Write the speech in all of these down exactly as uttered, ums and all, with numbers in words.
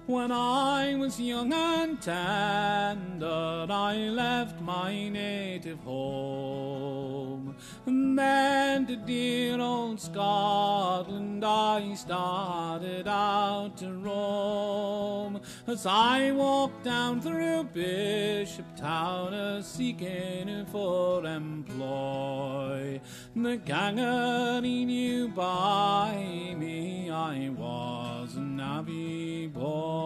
When I was young and tender, I left my native home, and then to dear old Scotland I started out to roam. As I walked down through Bishop Town, a seeking for employ, the ganger he knew by me I was a navvy boy.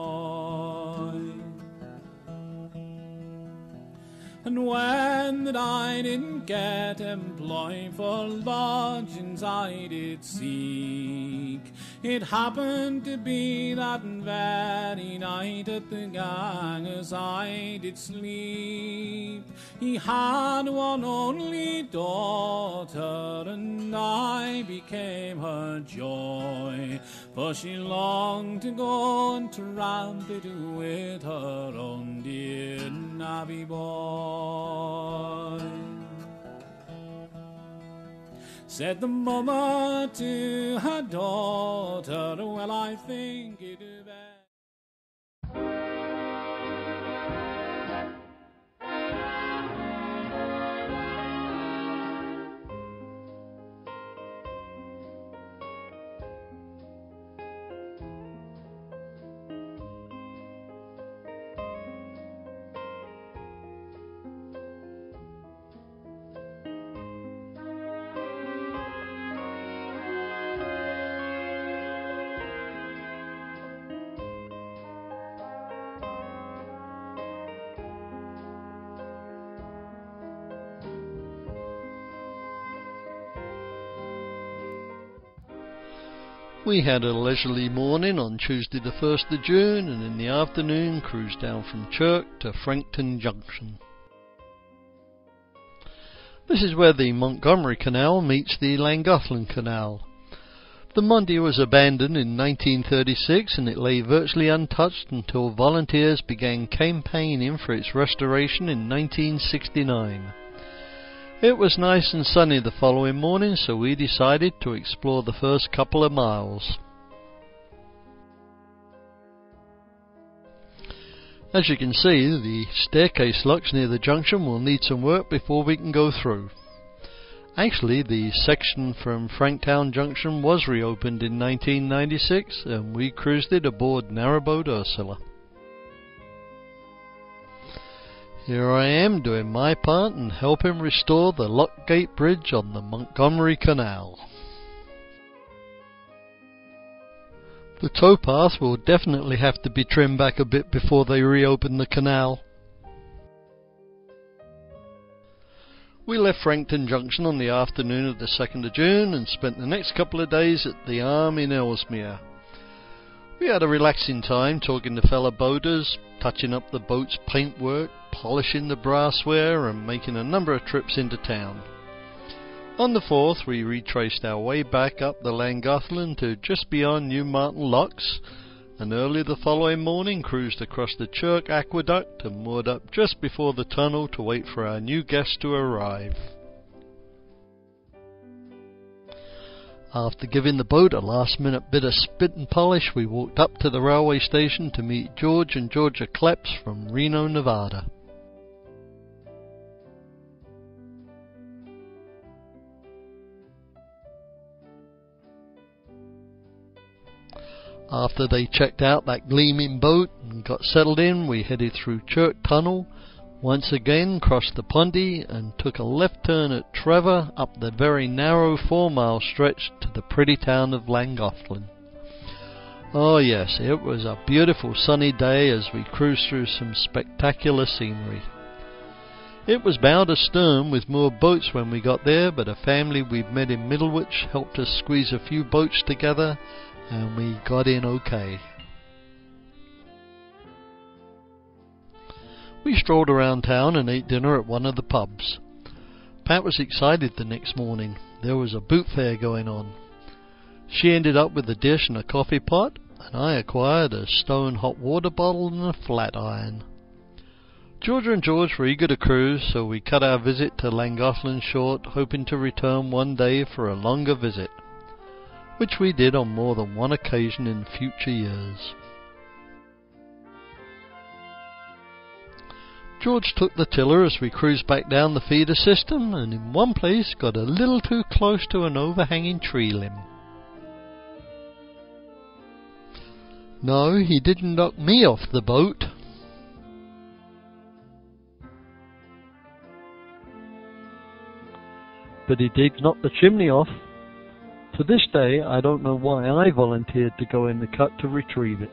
And when that I didn't get employed, for lodgings I did seek, it happened to be that very night at the ganger's I did sleep. He had one only daughter, and I became her joy, for she longed to go and tramp it with her own dear navvy boy. Said the mama to her daughter, well, I think it best. We had a leisurely morning on Tuesday the first of June, and in the afternoon cruised down from Chirk to Frankton Junction. This is where the Montgomery Canal meets the Llangollen Canal. The Monday was abandoned in nineteen thirty-six, and it lay virtually untouched until volunteers began campaigning for its restoration in nineteen sixty-nine. It was nice and sunny the following morning, so we decided to explore the first couple of miles. As you can see, the staircase locks near the junction will need some work before we can go through. Actually, the section from Franktown Junction was reopened in nineteen ninety-six, and we cruised it aboard narrowboat Ursula. Here I am doing my part and helping restore the Lockgate Bridge on the Montgomery Canal. The towpath will definitely have to be trimmed back a bit before they reopen the canal. We left Frankton Junction on the afternoon of the second of June and spent the next couple of days at the Arm in Ellesmere. We had a relaxing time talking to fellow boaters, touching up the boat's paintwork, polishing the brassware, and making a number of trips into town. On the fourth, we retraced our way back up the Llangollen to just beyond Newmarton Locks, and early the following morning cruised across the Chirk Aqueduct and moored up just before the tunnel to wait for our new guest to arrive. After giving the boat a last-minute bit of spit and polish, we walked up to the railway station to meet George and Georgia Kleps from Reno, Nevada. After they checked out that gleaming boat and got settled in, we headed through Chirk Tunnel, once again crossed the Pondy and took a left turn at Trevor up the very narrow four-mile stretch to the pretty town of Llangollen. Oh yes, it was a beautiful sunny day as we cruised through some spectacular scenery. It was bound astern with more boats when we got there, but a family we'd met in Middlewich helped us squeeze a few boats together, and we got in okay. We strolled around town and ate dinner at one of the pubs. Pat was excited the next morning. There was a boot fair going on. She ended up with a dish and a coffee pot, and I acquired a stone hot water bottle and a flat iron. Georgia and George were eager to cruise, so we cut our visit to Llangollen short, hoping to return one day for a longer visit, which we did on more than one occasion in future years. George took the tiller as we cruised back down the feeder system, and in one place got a little too close to an overhanging tree limb. No, he didn't knock me off the boat. But he did knock the chimney off. To this day, I don't know why I volunteered to go in the cut to retrieve it.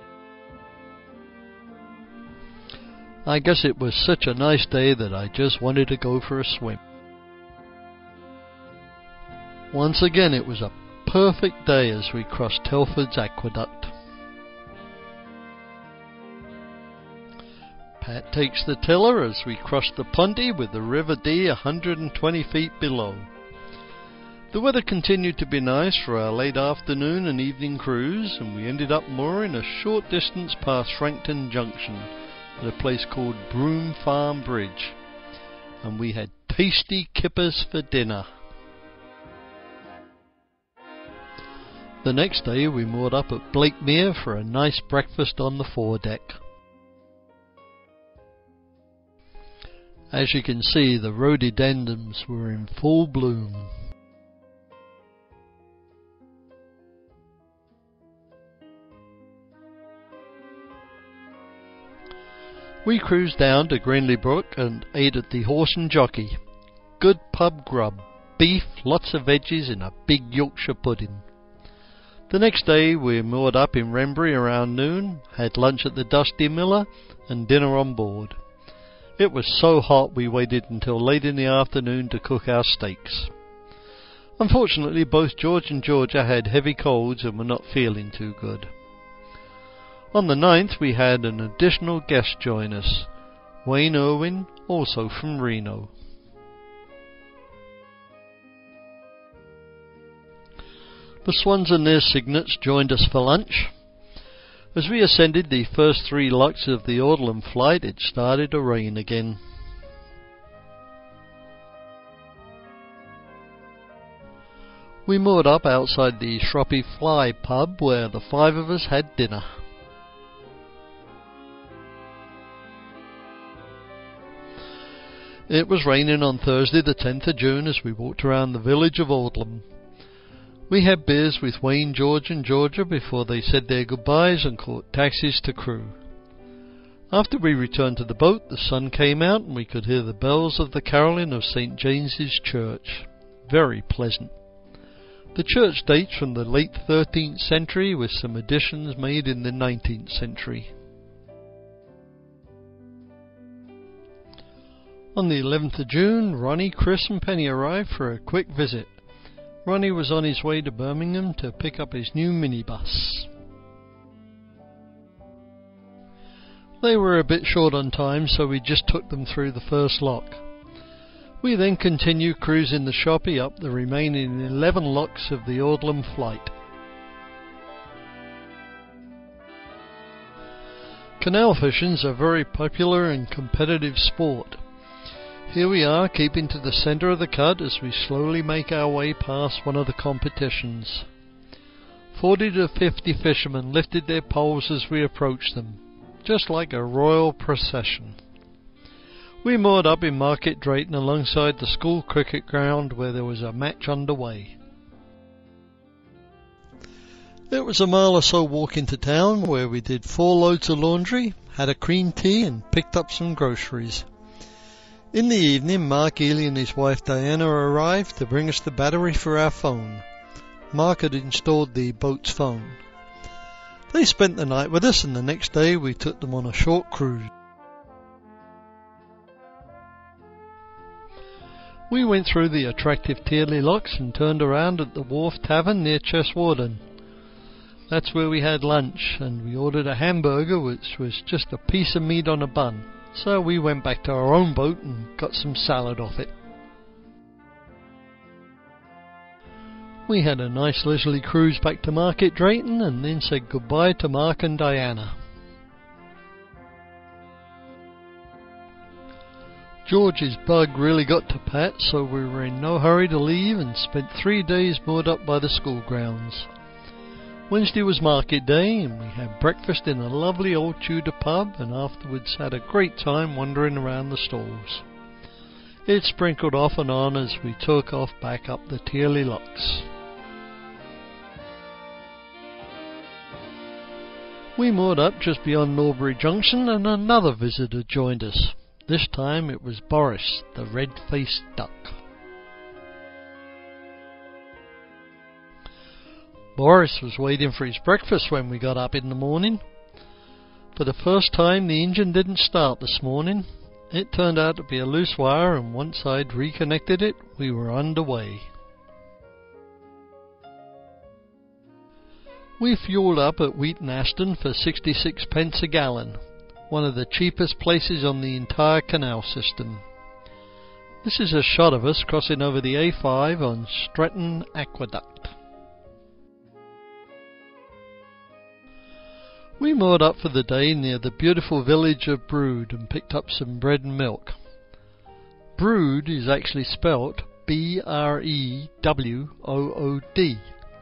I guess it was such a nice day that I just wanted to go for a swim. Once again, it was a perfect day as we crossed Telford's aqueduct. Pat takes the tiller as we cross the Punty with the River Dee one hundred twenty feet below. The weather continued to be nice for our late afternoon and evening cruise, and we ended up mooring a short distance past Frankton Junction at a place called Broome Farm Bridge, and we had tasty kippers for dinner. The next day we moored up at Blakemere for a nice breakfast on the foredeck. As you can see, the rhododendrons were in full bloom. We cruised down to Greenley Brook and ate at the Horse and Jockey. Good pub grub, beef, lots of veggies and a big Yorkshire pudding. The next day we moored up in Wrenbury around noon, had lunch at the Dusty Miller and dinner on board. It was so hot we waited until late in the afternoon to cook our steaks. Unfortunately, both George and Georgia had heavy colds and were not feeling too good. On the ninth we had an additional guest join us, Wayne Irwin, also from Reno. The Swans and their cygnets joined us for lunch. As we ascended the first three locks of the Orland flight, it started to rain again. We moored up outside the Shroppy Fly pub where the five of us had dinner. It was raining on Thursday the tenth of June as we walked around the village of Orland. We had beers with Wayne, George and Georgia before they said their goodbyes and caught taxis to Crewe. After we returned to the boat, the sun came out and we could hear the bells of the carolling of Saint James's Church. Very pleasant. The church dates from the late thirteenth century with some additions made in the nineteenth century. On the eleventh of June, Ronnie, Chris and Penny arrived for a quick visit. Ronnie was on his way to Birmingham to pick up his new minibus. They were a bit short on time, so we just took them through the first lock. We then continued cruising the Shoppy up the remaining eleven locks of the Orland flight. Canal fishing is a very popular and competitive sport. Here we are, keeping to the centre of the cut as we slowly make our way past one of the competitions. Forty to fifty fishermen lifted their poles as we approached them, just like a royal procession. We moored up in Market Drayton alongside the school cricket ground where there was a match underway. It was a mile or so walk into town where we did four loads of laundry, had a cream tea and picked up some groceries. In the evening, Mark Ely and his wife Diana arrived to bring us the battery for our phone. Mark had installed the boat's phone. They spent the night with us and the next day we took them on a short cruise. We went through the attractive Tearley locks and turned around at the Wharf Tavern near Cheswarden. That's where we had lunch, and we ordered a hamburger which was just a piece of meat on a bun. So we went back to our own boat and got some salad off it. We had a nice leisurely cruise back to Market Drayton and then said goodbye to Mark and Diana. George's bug really got to Pat, so we were in no hurry to leave and spent three days moored up by the school grounds. Wednesday was market day, and we had breakfast in a lovely old Tudor pub, and afterwards had a great time wandering around the stalls. It sprinkled off and on as we took off back up the Tearley Locks. We moored up just beyond Norbury Junction, and another visitor joined us. This time it was Boris, the red-faced duck. Boris was waiting for his breakfast when we got up in the morning. For the first time the engine didn't start this morning. It turned out to be a loose wire, and once I'd reconnected it, we were underway. We fueled up at Wheaton Aston for sixty-six pence a gallon, one of the cheapest places on the entire canal system. This is a shot of us crossing over the A five on Stretton Aqueduct. We moored up for the day near the beautiful village of Brood and picked up some bread and milk. Brood is actually spelt B R E W O O D.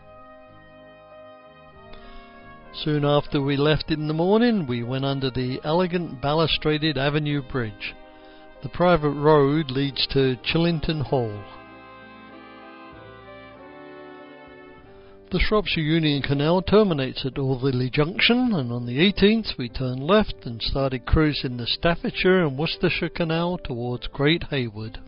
Soon after we left in the morning, we went under the elegant balustraded Avenue Bridge. The private road leads to Chillington Hall. The Shropshire Union Canal terminates at Alderley Junction, and on the eighteenth we turned left and started cruising the Staffordshire and Worcestershire Canal towards Great Haywood.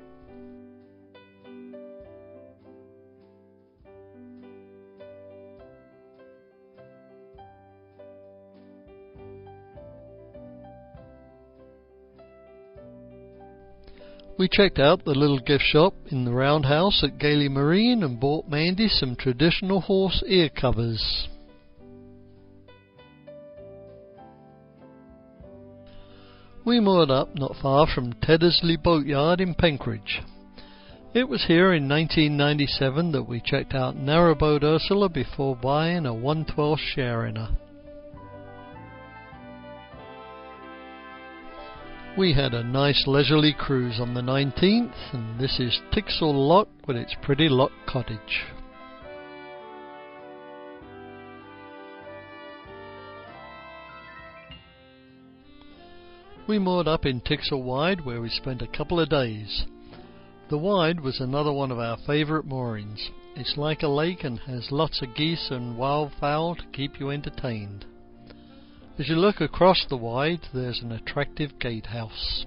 We checked out the little gift shop in the roundhouse at Gailey Marine and bought Mandy some traditional horse ear covers. We moored up not far from Teddersley Boatyard in Penkridge. It was here in nineteen ninety-seven that we checked out Narrowboat Ursula before buying a one twelfth share in her. We had a nice leisurely cruise on the nineteenth, and this is Tixall Lock with its pretty lock cottage. We moored up in Tixall Wide, where we spent a couple of days. The Wide was another one of our favourite moorings. It's like a lake and has lots of geese and wildfowl to keep you entertained. As you look across the Wide, there's an attractive gatehouse.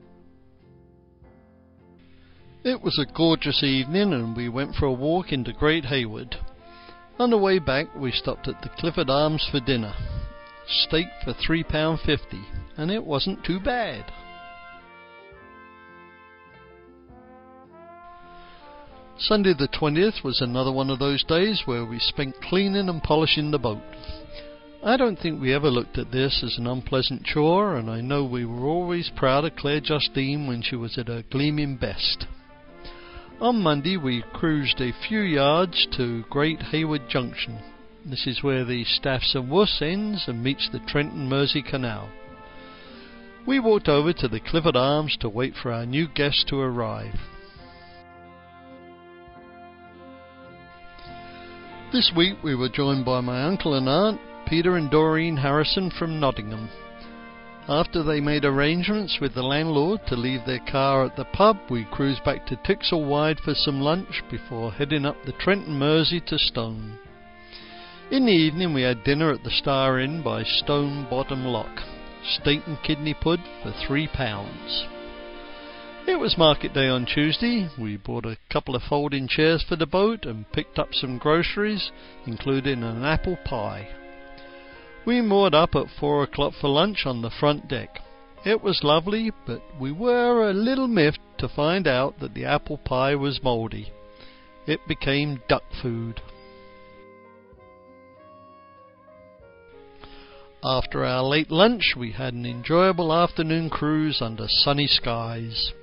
It was a gorgeous evening, and we went for a walk into Great Haywood. On the way back we stopped at the Clifford Arms for dinner. Steak for three pounds fifty, and it wasn't too bad. Sunday the twentieth was another one of those days where we spent cleaning and polishing the boat. I don't think we ever looked at this as an unpleasant chore, and I know we were always proud of Claire Justine when she was at her gleaming best. On Monday we cruised a few yards to Great Haywood Junction. This is where the Staffs and Worth ends and meets the Trent and Mersey Canal. We walked over to the Clifford Arms to wait for our new guests to arrive. This week we were joined by my uncle and aunt, Peter and Doreen Harrison from Nottingham. After they made arrangements with the landlord to leave their car at the pub, we cruised back to Tixall Wide for some lunch before heading up the Trent and Mersey to Stone. In the evening we had dinner at the Star Inn by Stone Bottom Lock. Steak and kidney pud for three pounds. It was market day on Tuesday. We bought a couple of folding chairs for the boat and picked up some groceries, including an apple pie. We moored up at four o'clock for lunch on the front deck. It was lovely, but we were a little miffed to find out that the apple pie was mouldy. It became duck food. After our late lunch, we had an enjoyable afternoon cruise under sunny skies.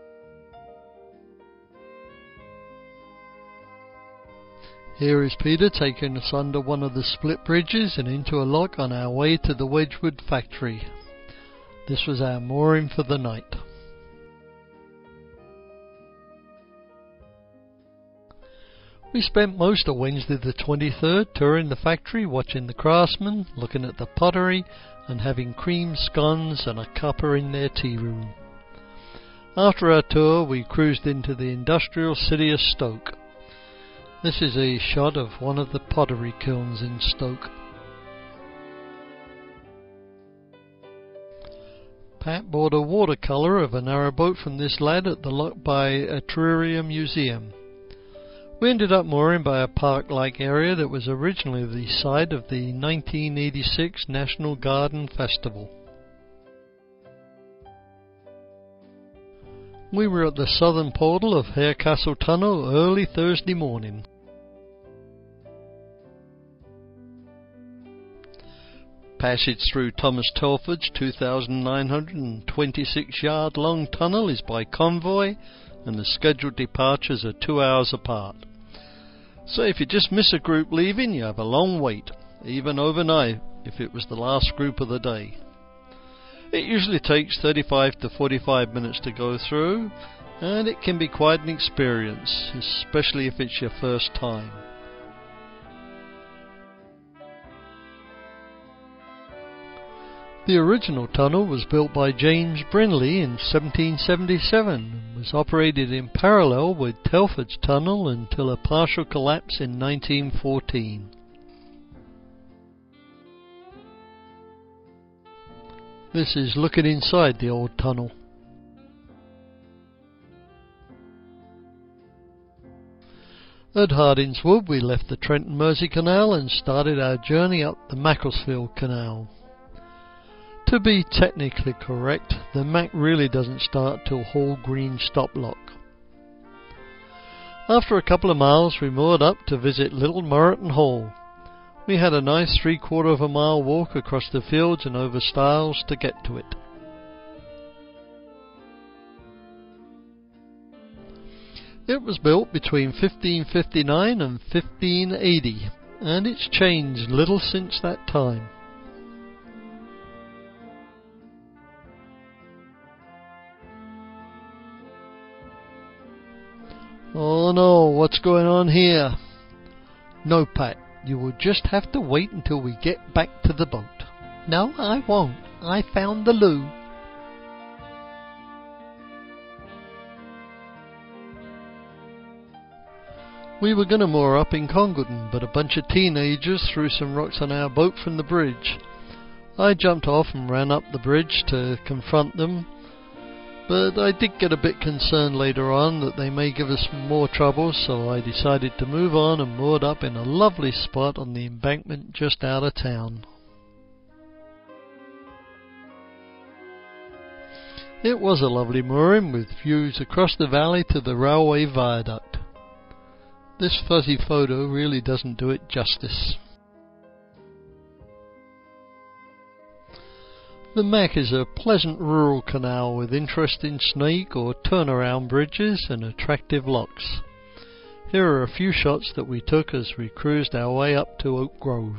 Here is Peter taking us under one of the split bridges and into a lock on our way to the Wedgwood factory. This was our mooring for the night. We spent most of Wednesday the twenty-third touring the factory, watching the craftsmen, looking at the pottery and having cream scones and a cuppa in their tea room. After our tour we cruised into the industrial city of Stoke. This is a shot of one of the pottery kilns in Stoke. Pat bought a watercolour of a narrowboat from this lad at the Loch by Etruria Museum. We ended up mooring by a park-like area that was originally the site of the nineteen eighty-six National Garden Festival. We were at the southern portal of Harecastle Tunnel early Thursday morning. Passage through Thomas Telford's two thousand nine hundred twenty-six yard long tunnel is by convoy, and the scheduled departures are two hours apart. So if you just miss a group leaving, you have a long wait, even overnight if it was the last group of the day. It usually takes thirty-five to forty-five minutes to go through, and it can be quite an experience, especially if it's your first time. The original tunnel was built by James Brindley in seventeen seventy-seven and was operated in parallel with Telford's tunnel until a partial collapse in nineteen fourteen. This is looking inside the old tunnel. At Hardingswood we left the Trent and Mersey Canal and started our journey up the Macclesfield Canal. To be technically correct, the Mac really doesn't start till Hall Green Stoplock. After a couple of miles we moored up to visit Little Moreton Hall. We had a nice three quarter of a mile walk across the fields and over stiles to get to it. It was built between fifteen fifty-nine and fifteen eighty, and it's changed little since that time. Oh no, what's going on here? No, Pat, you will just have to wait until we get back to the boat. No, I won't. I found the loo. We were going to moor up in Congleton, but a bunch of teenagers threw some rocks on our boat from the bridge. I jumped off and ran up the bridge to confront them, but I did get a bit concerned later on that they may give us more trouble, so I decided to move on and moored up in a lovely spot on the embankment just out of town. It was a lovely mooring with views across the valley to the railway viaduct. This fuzzy photo really doesn't do it justice. The Mac is a pleasant rural canal with interesting snake or turnaround bridges and attractive locks. Here are a few shots that we took as we cruised our way up to Oak Grove.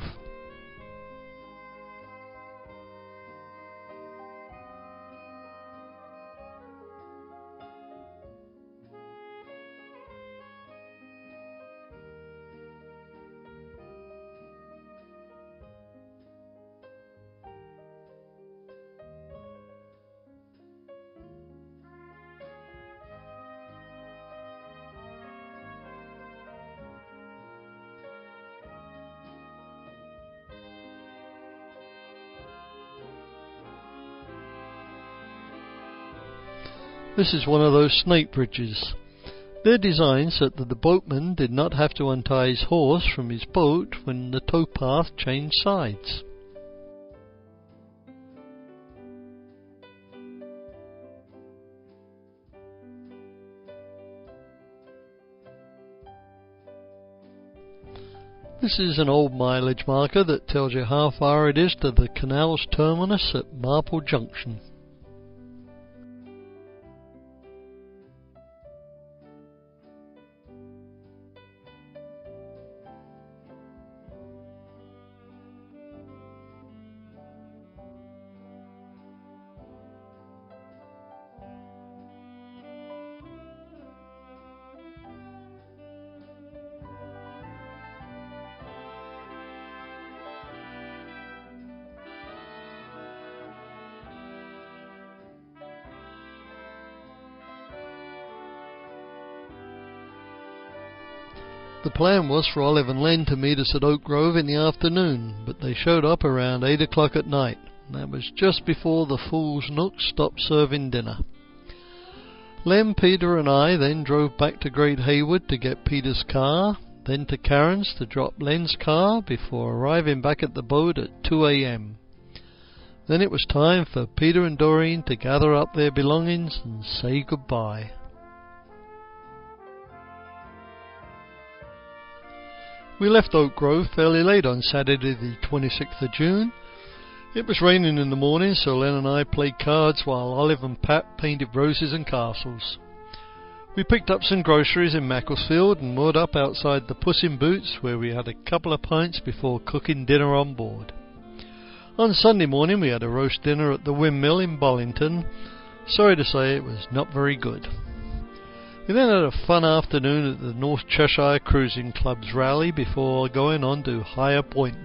This is one of those snake bridges. They're designed so that the boatman did not have to untie his horse from his boat when the towpath changed sides. This is an old mileage marker that tells you how far it is to the canal's terminus at Marple Junction. The plan was for Olive and Len to meet us at Oak Grove in the afternoon, but they showed up around eight o'clock at night. That was just before the Fool's Nook stopped serving dinner. Len, Peter and I then drove back to Great Haywood to get Peter's car, then to Karen's to drop Len's car before arriving back at the boat at two a m. Then it was time for Peter and Doreen to gather up their belongings and say goodbye. We left Oak Grove fairly late on Saturday the twenty-sixth of June. It was raining in the morning, so Len and I played cards while Olive and Pat painted roses and castles. We picked up some groceries in Macclesfield and moored up outside the Puss in Boots, where we had a couple of pints before cooking dinner on board. On Sunday morning we had a roast dinner at the Windmill in Bollington. Sorry to say it was not very good. We then had a fun afternoon at the North Cheshire Cruising Club's rally before going on to Higher Pointon.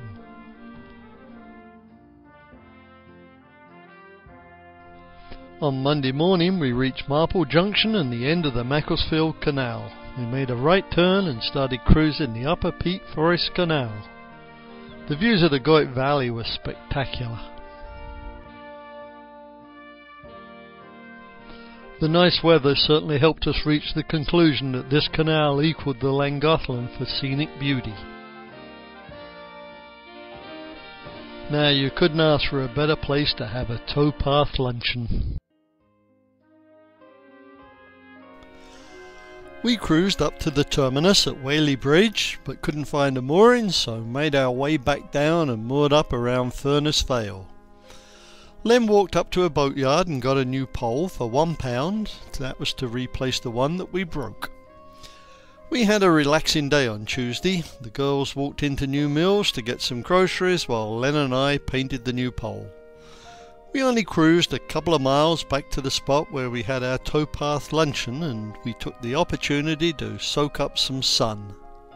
On Monday morning we reached Marple Junction and the end of the Macclesfield Canal. We made a right turn and started cruising the Upper Peak Forest Canal. The views of the Goyt Valley were spectacular. The nice weather certainly helped us reach the conclusion that this canal equalled the Llangollen for scenic beauty. Now you couldn't ask for a better place to have a towpath luncheon. We cruised up to the terminus at Whaley Bridge, but couldn't find a mooring, so made our way back down and moored up around Furness Vale. Len walked up to a boatyard and got a new pole for one pound. That was to replace the one that we broke. We had a relaxing day on Tuesday. The girls walked into New Mills to get some groceries while Len and I painted the new pole. We only cruised a couple of miles back to the spot where we had our towpath luncheon, and we took the opportunity to soak up some sun.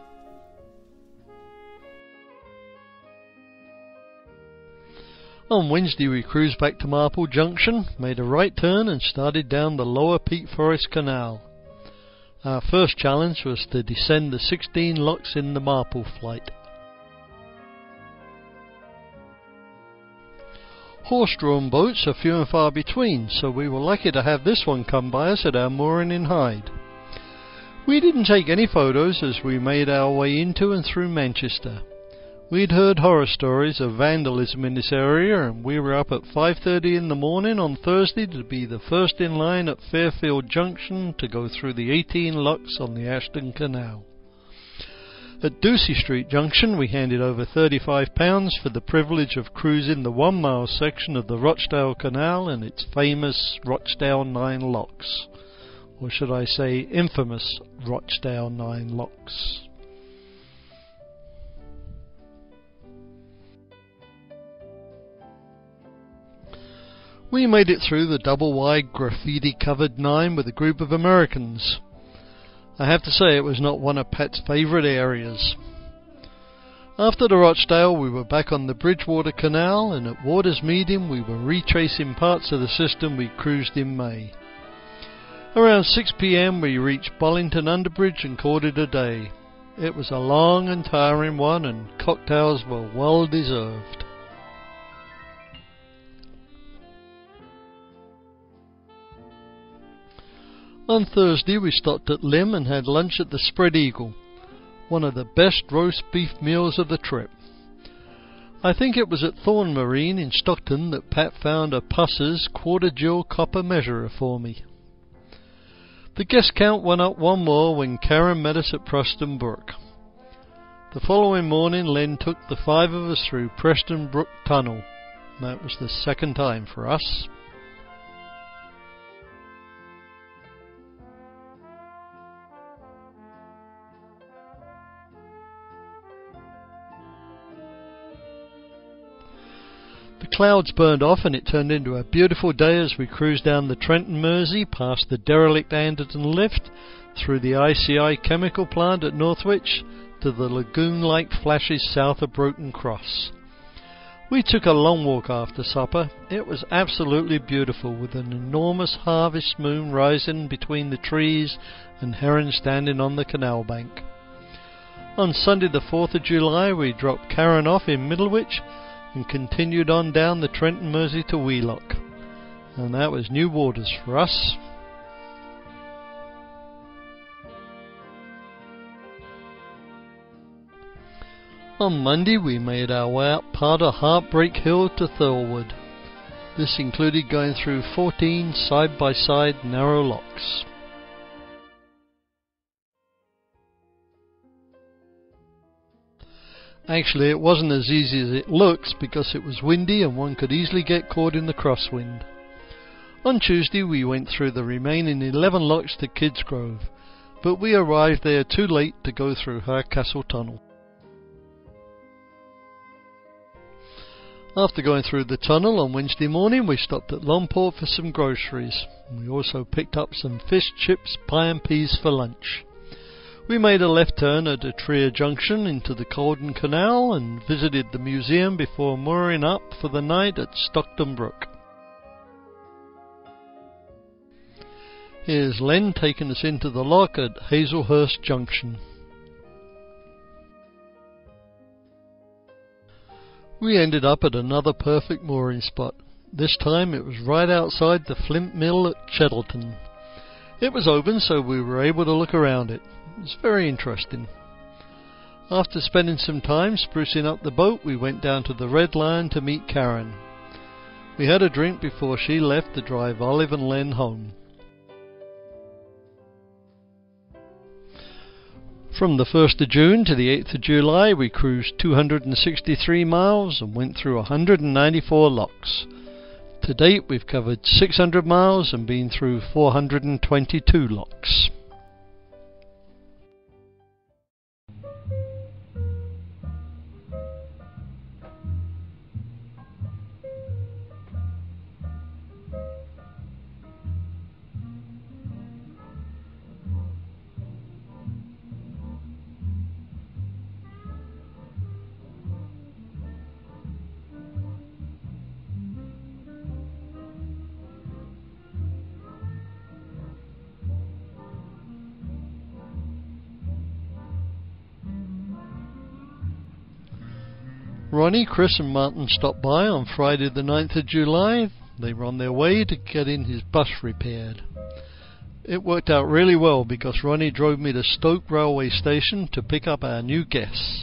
On Wednesday we cruised back to Marple Junction, made a right turn and started down the Lower Peak Forest Canal. Our first challenge was to descend the sixteen locks in the Marple flight. Horse-drawn boats are few and far between, so we were lucky to have this one come by us at our mooring in Hyde. We didn't take any photos as we made our way into and through Manchester. We'd heard horror stories of vandalism in this area, and we were up at five thirty in the morning on Thursday to be the first in line at Fairfield Junction to go through the eighteen locks on the Ashton Canal. At Ducey Street Junction we handed over thirty-five pounds for the privilege of cruising the one mile section of the Rochdale Canal and its famous Rochdale Nine Locks. Or should I say infamous Rochdale Nine Locks. We made it through the double-wide graffiti-covered Nine with a group of Americans. I have to say it was not one of Pat's favourite areas. After the Rochdale we were back on the Bridgewater Canal, and at Waters Medium we were retracing parts of the system we cruised in May. Around six p m we reached Bollington Underbridge and called it a day. It was a long and tiring one, and cocktails were well deserved. On Thursday we stopped at Lymm and had lunch at the Spread Eagle, one of the best roast beef meals of the trip. I think it was at Thorn Marine in Stockton that Pat found a Puss's quarter gill copper measurer for me. The guest count went up one more when Karen met us at Preston Brook. The following morning Len took the five of us through Preston Brook Tunnel. That was the second time for us. The clouds burned off and it turned into a beautiful day as we cruised down the Trent and Mersey, past the derelict Anderton lift, through the I C I chemical plant at Northwich, to the lagoon-like flashes south of Broughton Cross. We took a long walk after supper. It was absolutely beautiful, with an enormous harvest moon rising between the trees and herons standing on the canal bank. On Sunday the fourth of July we dropped Karen off in Middlewich and continued on down the Trent and Mersey to Wheelock. And that was new waters for us. On Monday we made our way up part of Heartbreak Hill to Thirlwood. This included going through fourteen side-by-side narrow locks. Actually, it wasn't as easy as it looks because it was windy and one could easily get caught in the crosswind. On Tuesday we went through the remaining eleven locks to Kidsgrove, but we arrived there too late to go through Hardcastle Tunnel. After going through the tunnel on Wednesday morning, we stopped at Longport for some groceries. We also picked up some fish, chips, pie and peas for lunch. We made a left turn at Atria Junction into the Colden Canal and visited the museum before mooring up for the night at Stockton Brook. Here's Len taking us into the lock at Hazelhurst Junction. We ended up at another perfect mooring spot. This time it was right outside the Flint Mill at Cheddleton. It was open, so we were able to look around it. It was very interesting. After spending some time sprucing up the boat, we went down to the Red Lion to meet Karen. We had a drink before she left to drive Olive and Len home. From the first of June to the eighth of July we cruised two hundred sixty-three miles and went through one hundred ninety-four locks. To date we've covered six hundred miles and been through four hundred twenty-two locks. Ronnie, Chris and Martin stopped by on Friday the ninth of July. They were on their way to getting his bus repaired. It worked out really well because Ronnie drove me to Stoke Railway Station to pick up our new guests.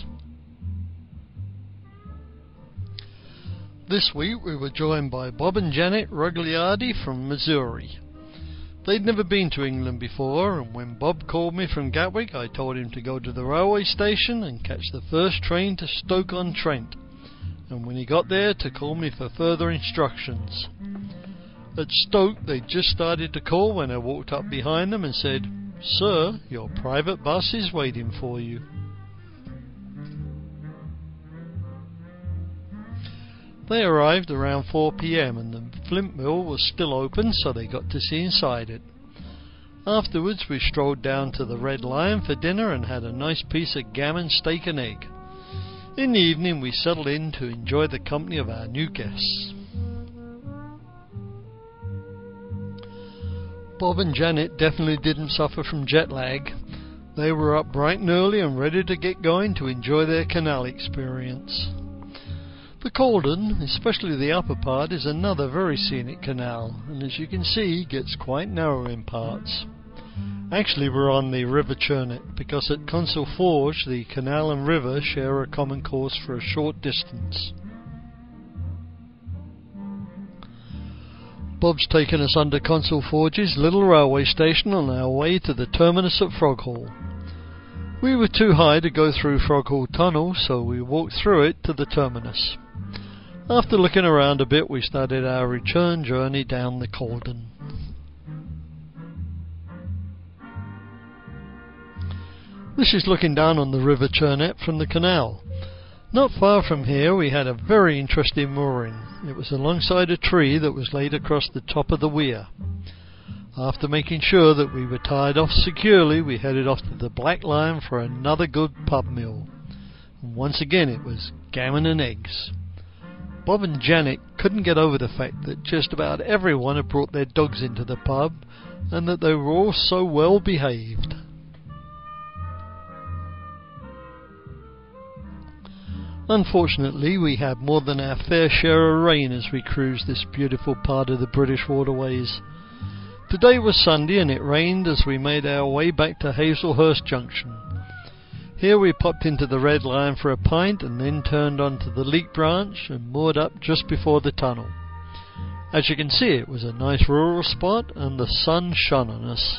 This week we were joined by Bob and Janet Rugliardi from Missouri. They'd never been to England before, and when Bob called me from Gatwick I told him to go to the railway station and catch the first train to Stoke-on-Trent, and when he got there to call me for further instructions. At Stoke they just started to call when I walked up behind them and said, "Sir, your private bus is waiting for you." They arrived around four p m and the Flint Mill was still open, so they got to see inside it. Afterwards we strolled down to the Red Lion for dinner and had a nice piece of gammon, steak and egg. In the evening we settled in to enjoy the company of our new guests. Bob and Janet definitely didn't suffer from jet lag. They were up bright and early and ready to get going to enjoy their canal experience. The Colden, especially the upper part, is another very scenic canal, and as you can see, gets quite narrow in parts. Actually, we're on the River Churnet, because at Consul Forge the canal and river share a common course for a short distance. Bob's taken us under Consul Forge's little railway station on our way to the terminus at Froghall. We were too high to go through Froghall Tunnel, so we walked through it to the terminus. After looking around a bit, we started our return journey down the Colden. This is looking down on the River Churnet from the canal. Not far from here we had a very interesting mooring. It was alongside a tree that was laid across the top of the weir. After making sure that we were tied off securely, we headed off to the Black Lion for another good pub meal. And once again it was gammon and eggs. Bob and Janet couldn't get over the fact that just about everyone had brought their dogs into the pub and that they were all so well behaved. Unfortunately, we had more than our fair share of rain as we cruised this beautiful part of the British waterways. Today was Sunday and it rained as we made our way back to Hazelhurst Junction. Here we popped into the Red Lion for a pint and then turned onto the Leek branch and moored up just before the tunnel. As you can see, it was a nice rural spot and the sun shone on us.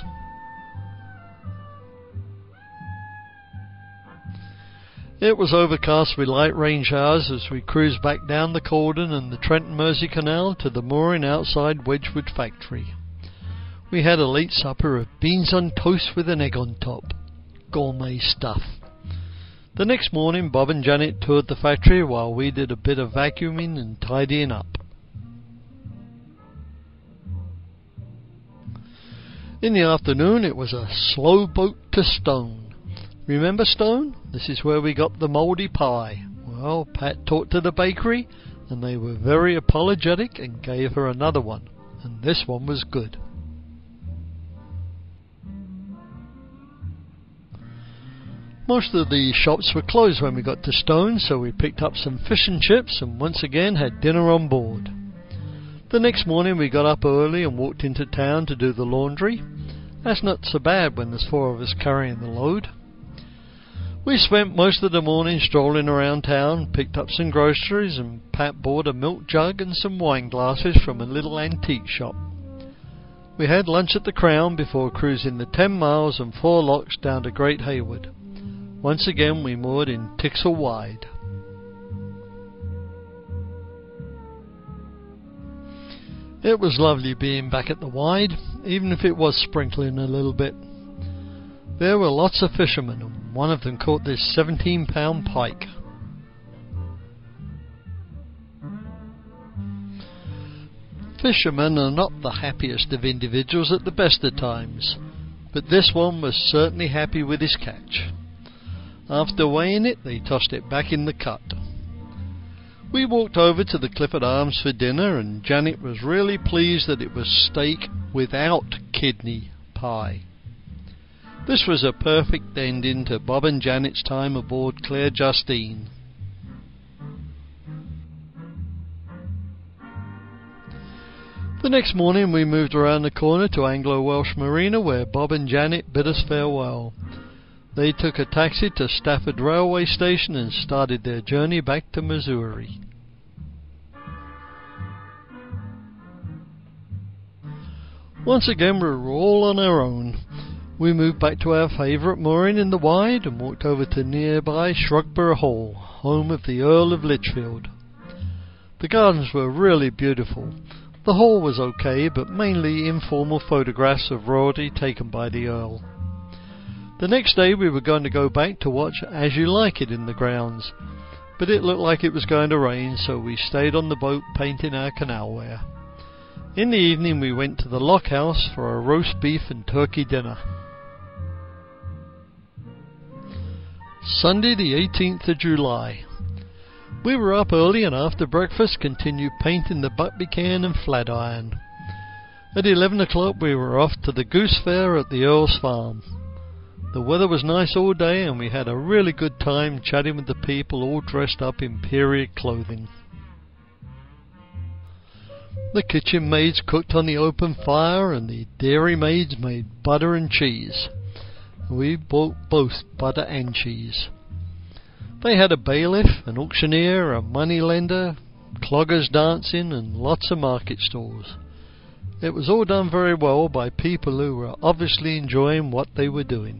It was overcast with light rain showers as we cruised back down the Cordon and the Trent and Mersey Canal to the mooring outside Wedgwood factory. We had a late supper of beans on toast with an egg on top. Gourmet stuff. The next morning Bob and Janet toured the factory while we did a bit of vacuuming and tidying up. In the afternoon it was a slow boat to Stone. Remember Stone? This is where we got the mouldy pie. Well, Pat talked to the bakery and they were very apologetic and gave her another one, and this one was good. Most of the shops were closed when we got to Stone, so we picked up some fish and chips and once again had dinner on board. The next morning we got up early and walked into town to do the laundry. That's not so bad when there's four of us carrying the load. We spent most of the morning strolling around town, picked up some groceries, and Pat bought a milk jug and some wine glasses from a little antique shop. We had lunch at the Crown before cruising the ten miles and four locks down to Great Hayward. Once again we moored in Tixall Wide. It was lovely being back at the Wide, even if it was sprinkling a little bit. There were lots of fishermen, and one of them caught this seventeen pound pike. Fishermen are not the happiest of individuals at the best of times, but this one was certainly happy with his catch. After weighing it, they tossed it back in the cut. We walked over to the Clifford Arms for dinner, and Janet was really pleased that it was steak without kidney pie. This was a perfect ending to Bob and Janet's time aboard Claire Justine. The next morning we moved around the corner to Anglo-Welsh Marina, where Bob and Janet bid us farewell. They took a taxi to Stafford Railway Station and started their journey back to Missouri. Once again we were all on our own. We moved back to our favourite mooring in the Wide and walked over to nearby Shrugborough Hall, home of the Earl of Lichfield. The gardens were really beautiful. The hall was okay, but mainly informal photographs of royalty taken by the Earl. The next day we were going to go back to watch As You Like It in the grounds, but it looked like it was going to rain, so we stayed on the boat painting our canalware. In the evening we went to the Lock House for a roast beef and turkey dinner. Sunday the eighteenth of July. We were up early and after breakfast continued painting the Buckbecan and Flatiron. At eleven o'clock we were off to the Goose Fair at the Earl's Farm. The weather was nice all day and we had a really good time chatting with the people all dressed up in period clothing. The kitchen maids cooked on the open fire and the dairy maids made butter and cheese. We bought both butter and cheese. They had a bailiff, an auctioneer, a moneylender, cloggers dancing and lots of market stalls. It was all done very well by people who were obviously enjoying what they were doing.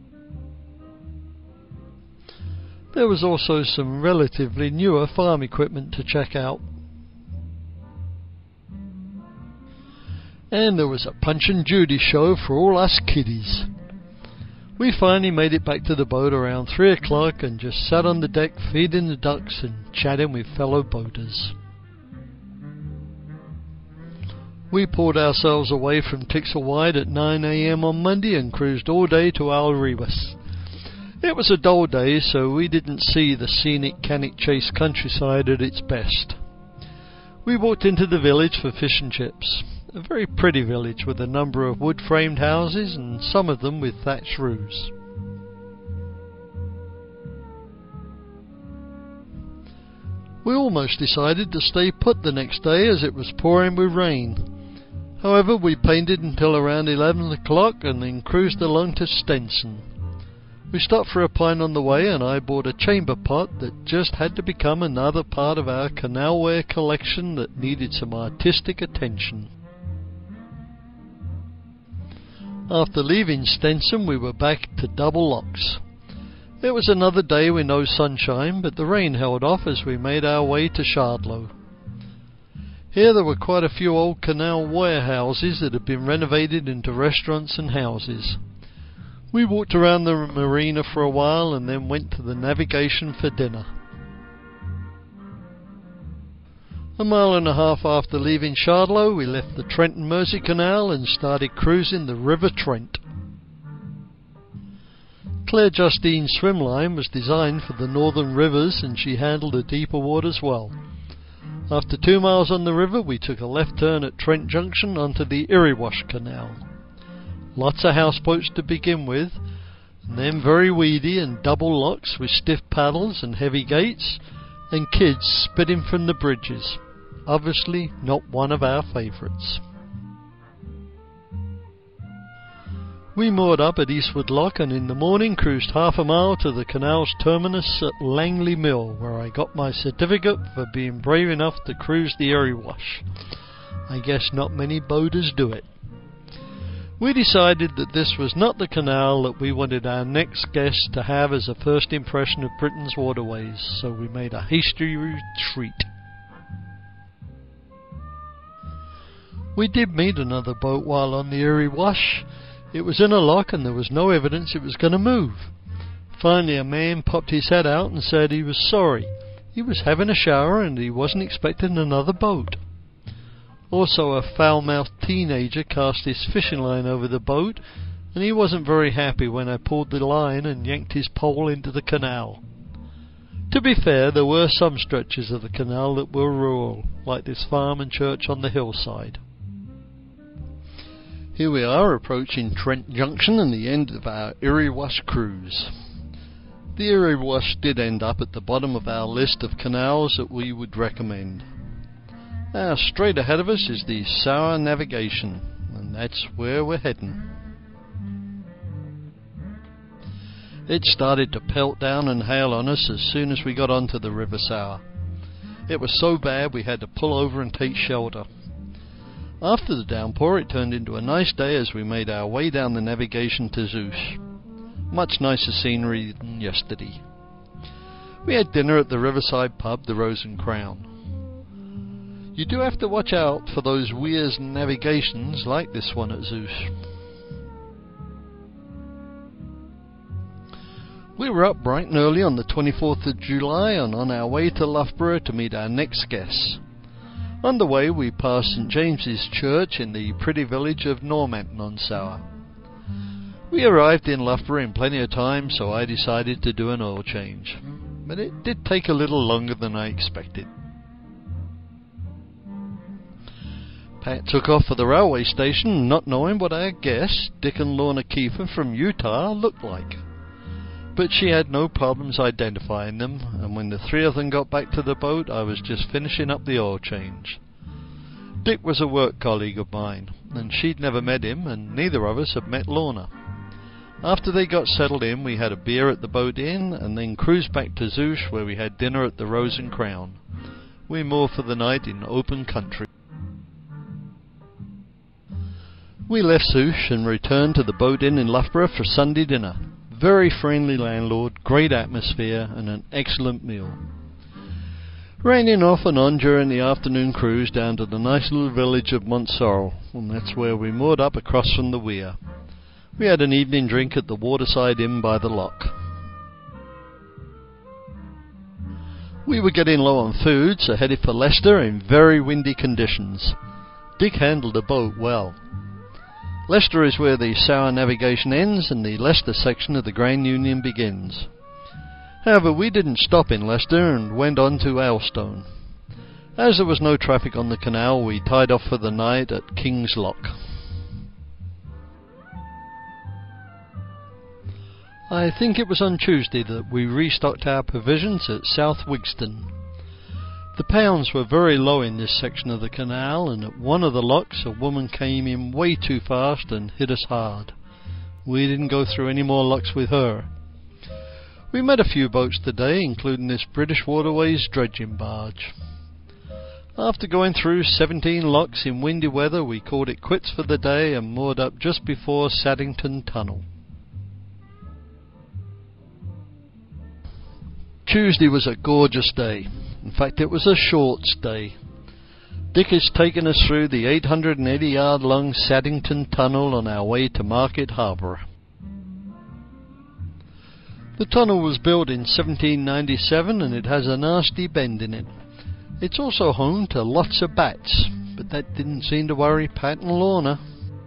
There was also some relatively newer farm equipment to check out. And there was a Punch and Judy show for all us kiddies. We finally made it back to the boat around three o'clock and just sat on the deck feeding the ducks and chatting with fellow boaters. We pulled ourselves away from Tixall Wide at nine a m on Monday and cruised all day to Alrewas. It was a dull day, so we didn't see the scenic Cannock Chase countryside at its best. We walked into the village for fish and chips. A very pretty village with a number of wood-framed houses and some of them with thatched roofs. We almost decided to stay put the next day as it was pouring with rain. However, we painted until around eleven o'clock and then cruised along to Stenson. We stopped for a pint on the way and I bought a chamber pot that just had to become another part of our canalware collection that needed some artistic attention. After leaving Stenson, we were back to Double Locks. It was another day with no sunshine, but the rain held off as we made our way to Shardlow. Here there were quite a few old canal warehouses that had been renovated into restaurants and houses. We walked around the marina for a while and then went to the navigation for dinner. A mile and a half after leaving Shardlow, we left the Trent and Mersey Canal and started cruising the River Trent. Claire Justine's swim line was designed for the northern rivers and she handled the deeper waters well. After two miles on the river, we took a left turn at Trent Junction onto the Irrewash Canal. Lots of houseboats to begin with, and then very weedy and double locks with stiff paddles and heavy gates, and kids spitting from the bridges. Obviously not one of our favourites. We moored up at Eastwood Lock and in the morning cruised half a mile to the canal's terminus at Langley Mill, where I got my certificate for being brave enough to cruise the Irrewash. I guess not many boaters do it. We decided that this was not the canal that we wanted our next guest to have as a first impression of Britain's waterways, so we made a hasty retreat. We did meet another boat while on the Irrewash. It was in a lock and there was no evidence it was going to move. Finally a man popped his head out and said he was sorry. He was having a shower and he wasn't expecting another boat. Also a foul-mouthed teenager cast his fishing line over the boat and he wasn't very happy when I pulled the line and yanked his pole into the canal. To be fair, there were some stretches of the canal that were rural, like this farm and church on the hillside. Here we are approaching Trent Junction and the end of our Irrewash cruise. The Irrewash did end up at the bottom of our list of canals that we would recommend. Now straight ahead of us is the Sour Navigation, and that's where we're heading. It started to pelt down and hail on us as soon as we got onto the River Sour. It was so bad we had to pull over and take shelter. After the downpour it turned into a nice day as we made our way down the navigation to Zeus. Much nicer scenery than yesterday. We had dinner at the riverside pub, the Rose and Crown. You do have to watch out for those weird navigations like this one at Zeus. We were up bright and early on the twenty-fourth of July and on our way to Loughborough to meet our next guests. On the way we passed St James's Church in the pretty village of Normanton-on-Sour. We arrived in Loughborough in plenty of time, so I decided to do an oil change. But it did take a little longer than I expected. Pat took off for the railway station, not knowing what our guests, Dick and Lorna Kiefer from Utah, looked like. But she had no problems identifying them, and when the three of them got back to the boat, I was just finishing up the oil change. Dick was a work colleague of mine, and she'd never met him, and neither of us had met Lorna. After they got settled in, we had a beer at the boat inn, and then cruised back to Zeus, where we had dinner at the Rose and Crown. We moored for the night in open country. We left Zeus and returned to the boat inn in Loughborough for Sunday dinner. Very friendly landlord, great atmosphere, and an excellent meal. Raining off and on during the afternoon cruise down to the nice little village of Montsorrel, and that's where we moored up across from the weir. We had an evening drink at the waterside inn by the lock. We were getting low on food, so headed for Leicester in very windy conditions. Dick handled the boat well. Leicester is where the Sour Navigation ends and the Leicester section of the Grand Union begins. However, we didn't stop in Leicester and went on to Elstone. As there was no traffic on the canal, we tied off for the night at King's Lock. I think it was on Tuesday that we restocked our provisions at South Wigston. The pounds were very low in this section of the canal, and at one of the locks a woman came in way too fast and hit us hard. We didn't go through any more locks with her. We met a few boats today, including this British Waterways dredging barge. After going through seventeen locks in windy weather, we called it quits for the day and moored up just before Saddington Tunnel. Tuesday was a gorgeous day. In fact, it was a short stay. Dick has taken us through the eight hundred eighty yard long Saddington Tunnel on our way to Market Harbour. The tunnel was built in seventeen ninety-seven and it has a nasty bend in it. It's also home to lots of bats, but that didn't seem to worry Pat and Lorna.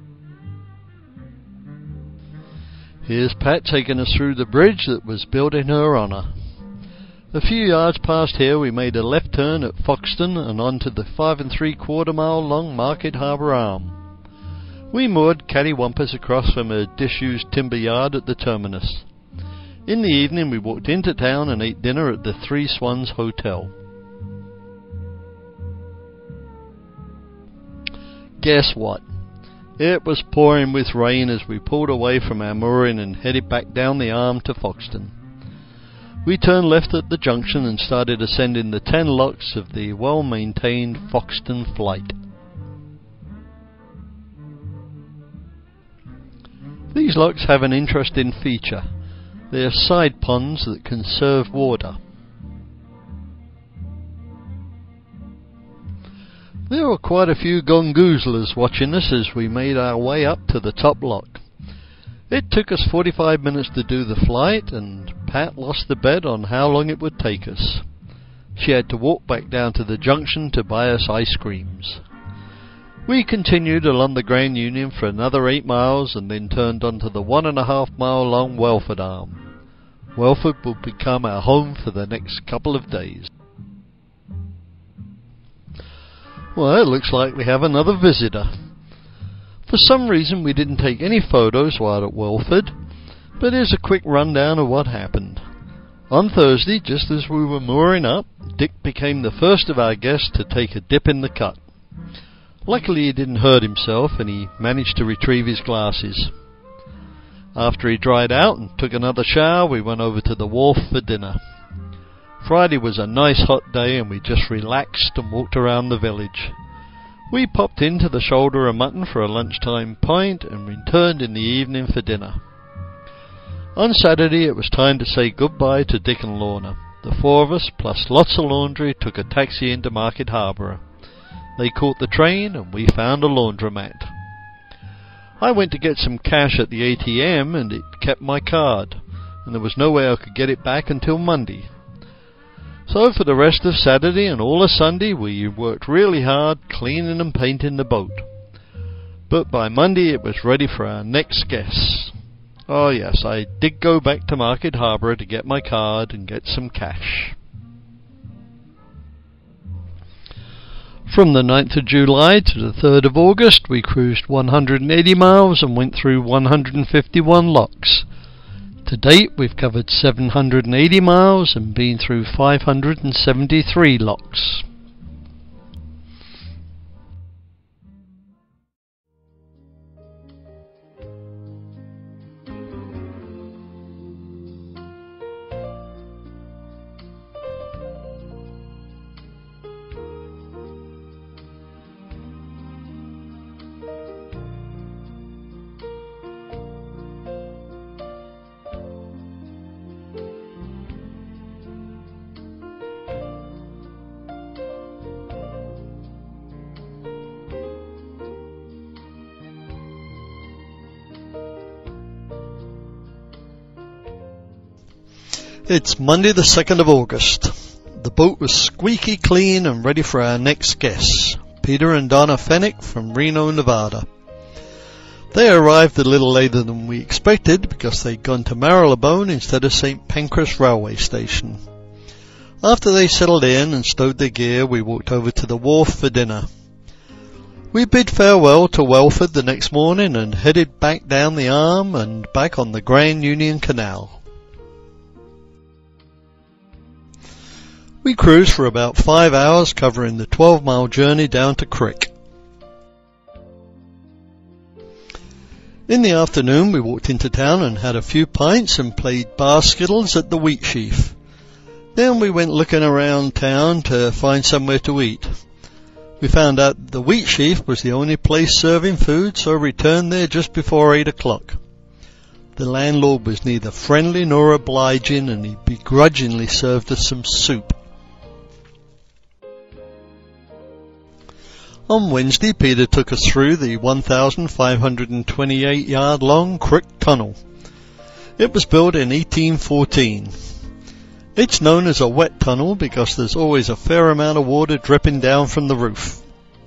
Here's Pat taking us through the bridge that was built in her honour. A few yards past here we made a left turn at Foxton and onto the five and three quarter mile long Market Harbour Arm. We moored cattywampus across from a disused timber yard at the terminus. In the evening we walked into town and ate dinner at the Three Swans Hotel. Guess what? It was pouring with rain as we pulled away from our mooring and headed back down the arm to Foxton. We turned left at the junction and started ascending the ten locks of the well-maintained Foxton Flight. These locks have an interesting feature. They are side ponds that conserve water. There were quite a few gongoozlers watching us as we made our way up to the top lock. It took us forty-five minutes to do the flight, and Pat lost the bet on how long it would take us. She had to walk back down to the junction to buy us ice creams. We continued along the Grand Union for another eight miles and then turned onto the one and a half mile long Welford Arm. Welford will become our home for the next couple of days. Well, it looks like we have another visitor. For some reason we didn't take any photos while at Welford, but here's a quick rundown of what happened. On Thursday, just as we were mooring up, Dick became the first of our guests to take a dip in the cut. Luckily he didn't hurt himself and he managed to retrieve his glasses. After he dried out and took another shower, we went over to the wharf for dinner. Friday was a nice hot day and we just relaxed and walked around the village. We popped into the Shoulder of Mutton for a lunchtime pint and returned in the evening for dinner. On Saturday it was time to say goodbye to Dick and Lorna. The four of us, plus lots of laundry, took a taxi into Market Harbour. They caught the train and we found a laundromat. I went to get some cash at the A T M and it kept my card, and there was no way I could get it back until Monday. So for the rest of Saturday and all of Sunday we worked really hard cleaning and painting the boat. But by Monday it was ready for our next guests. Oh yes, I did go back to Market Harbour to get my card and get some cash. From the ninth of July to the third of August we cruised one hundred eighty miles and went through one hundred fifty-one locks. To date we've covered seven hundred eighty miles and been through five hundred seventy-three locks. It's Monday the second of August. The boat was squeaky clean and ready for our next guests, Peter and Donna Fennick from Reno, Nevada. They arrived a little later than we expected because they'd gone to Marylebone instead of Saint Pancras Railway Station. After they settled in and stowed their gear, we walked over to the wharf for dinner. We bid farewell to Welford the next morning and headed back down the Arm and back on the Grand Union Canal. We cruised for about five hours, covering the twelve mile journey down to Crick. In the afternoon we walked into town and had a few pints and played bar skittles at the Wheat Sheaf. Then we went looking around town to find somewhere to eat. We found out the Wheat Sheaf was the only place serving food, so returned there just before eight o'clock. The landlord was neither friendly nor obliging, and he begrudgingly served us some soup. On Wednesday, Peter took us through the one thousand five hundred twenty-eight yard long Crick Tunnel. It was built in eighteen fourteen. It's known as a wet tunnel because there's always a fair amount of water dripping down from the roof.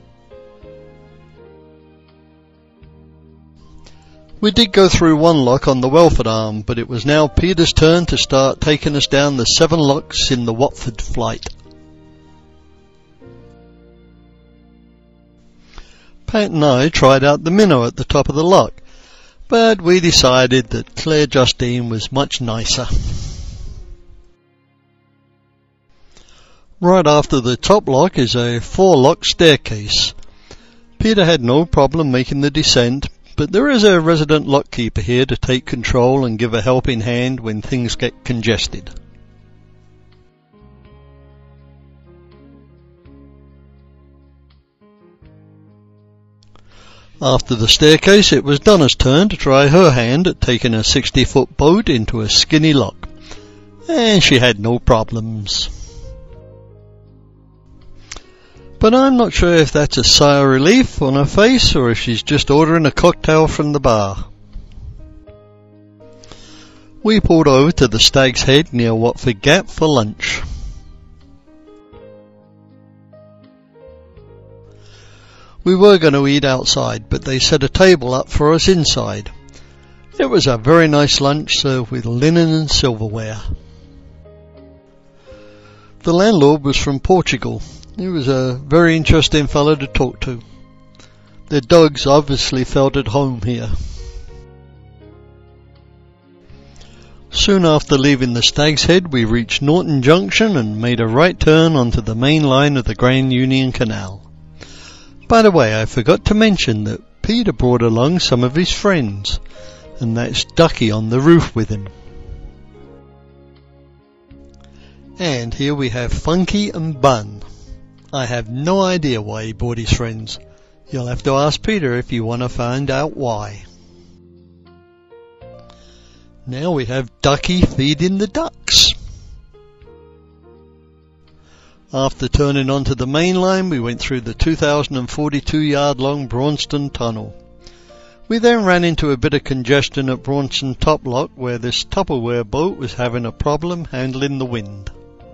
We did go through one lock on the Welford Arm, but it was now Peter's turn to start taking us down the seven locks in the Watford flight. Pat and I tried out the minnow at the top of the lock, but we decided that Claire Justine was much nicer. Right after the top lock is a four-lock staircase. Peter had no problem making the descent, but there is a resident lockkeeper here to take control and give a helping hand when things get congested. After the staircase, it was Donna's turn to try her hand at taking a sixty foot boat into a skinny lock, and she had no problems. But I'm not sure if that's a sigh of relief on her face or if she's just ordering a cocktail from the bar. We pulled over to the Stag's Head near Watford Gap for lunch. We were going to eat outside, but they set a table up for us inside. It was a very nice lunch served with linen and silverware. The landlord was from Portugal. He was a very interesting fellow to talk to. Their dogs obviously felt at home here. Soon after leaving the Stag's Head, we reached Norton Junction and made a right turn onto the main line of the Grand Union Canal. By the way, I forgot to mention that Peter brought along some of his friends, and that's Ducky on the roof with him. And here we have Funky and Bun. I have no idea why he brought his friends. You'll have to ask Peter if you want to find out why. Now we have Ducky feeding the ducks. After turning onto the main line, we went through the two thousand forty-two yard long Braunston Tunnel. We then ran into a bit of congestion at Braunston Top Lock, where this Tupperware boat was having a problem handling the wind.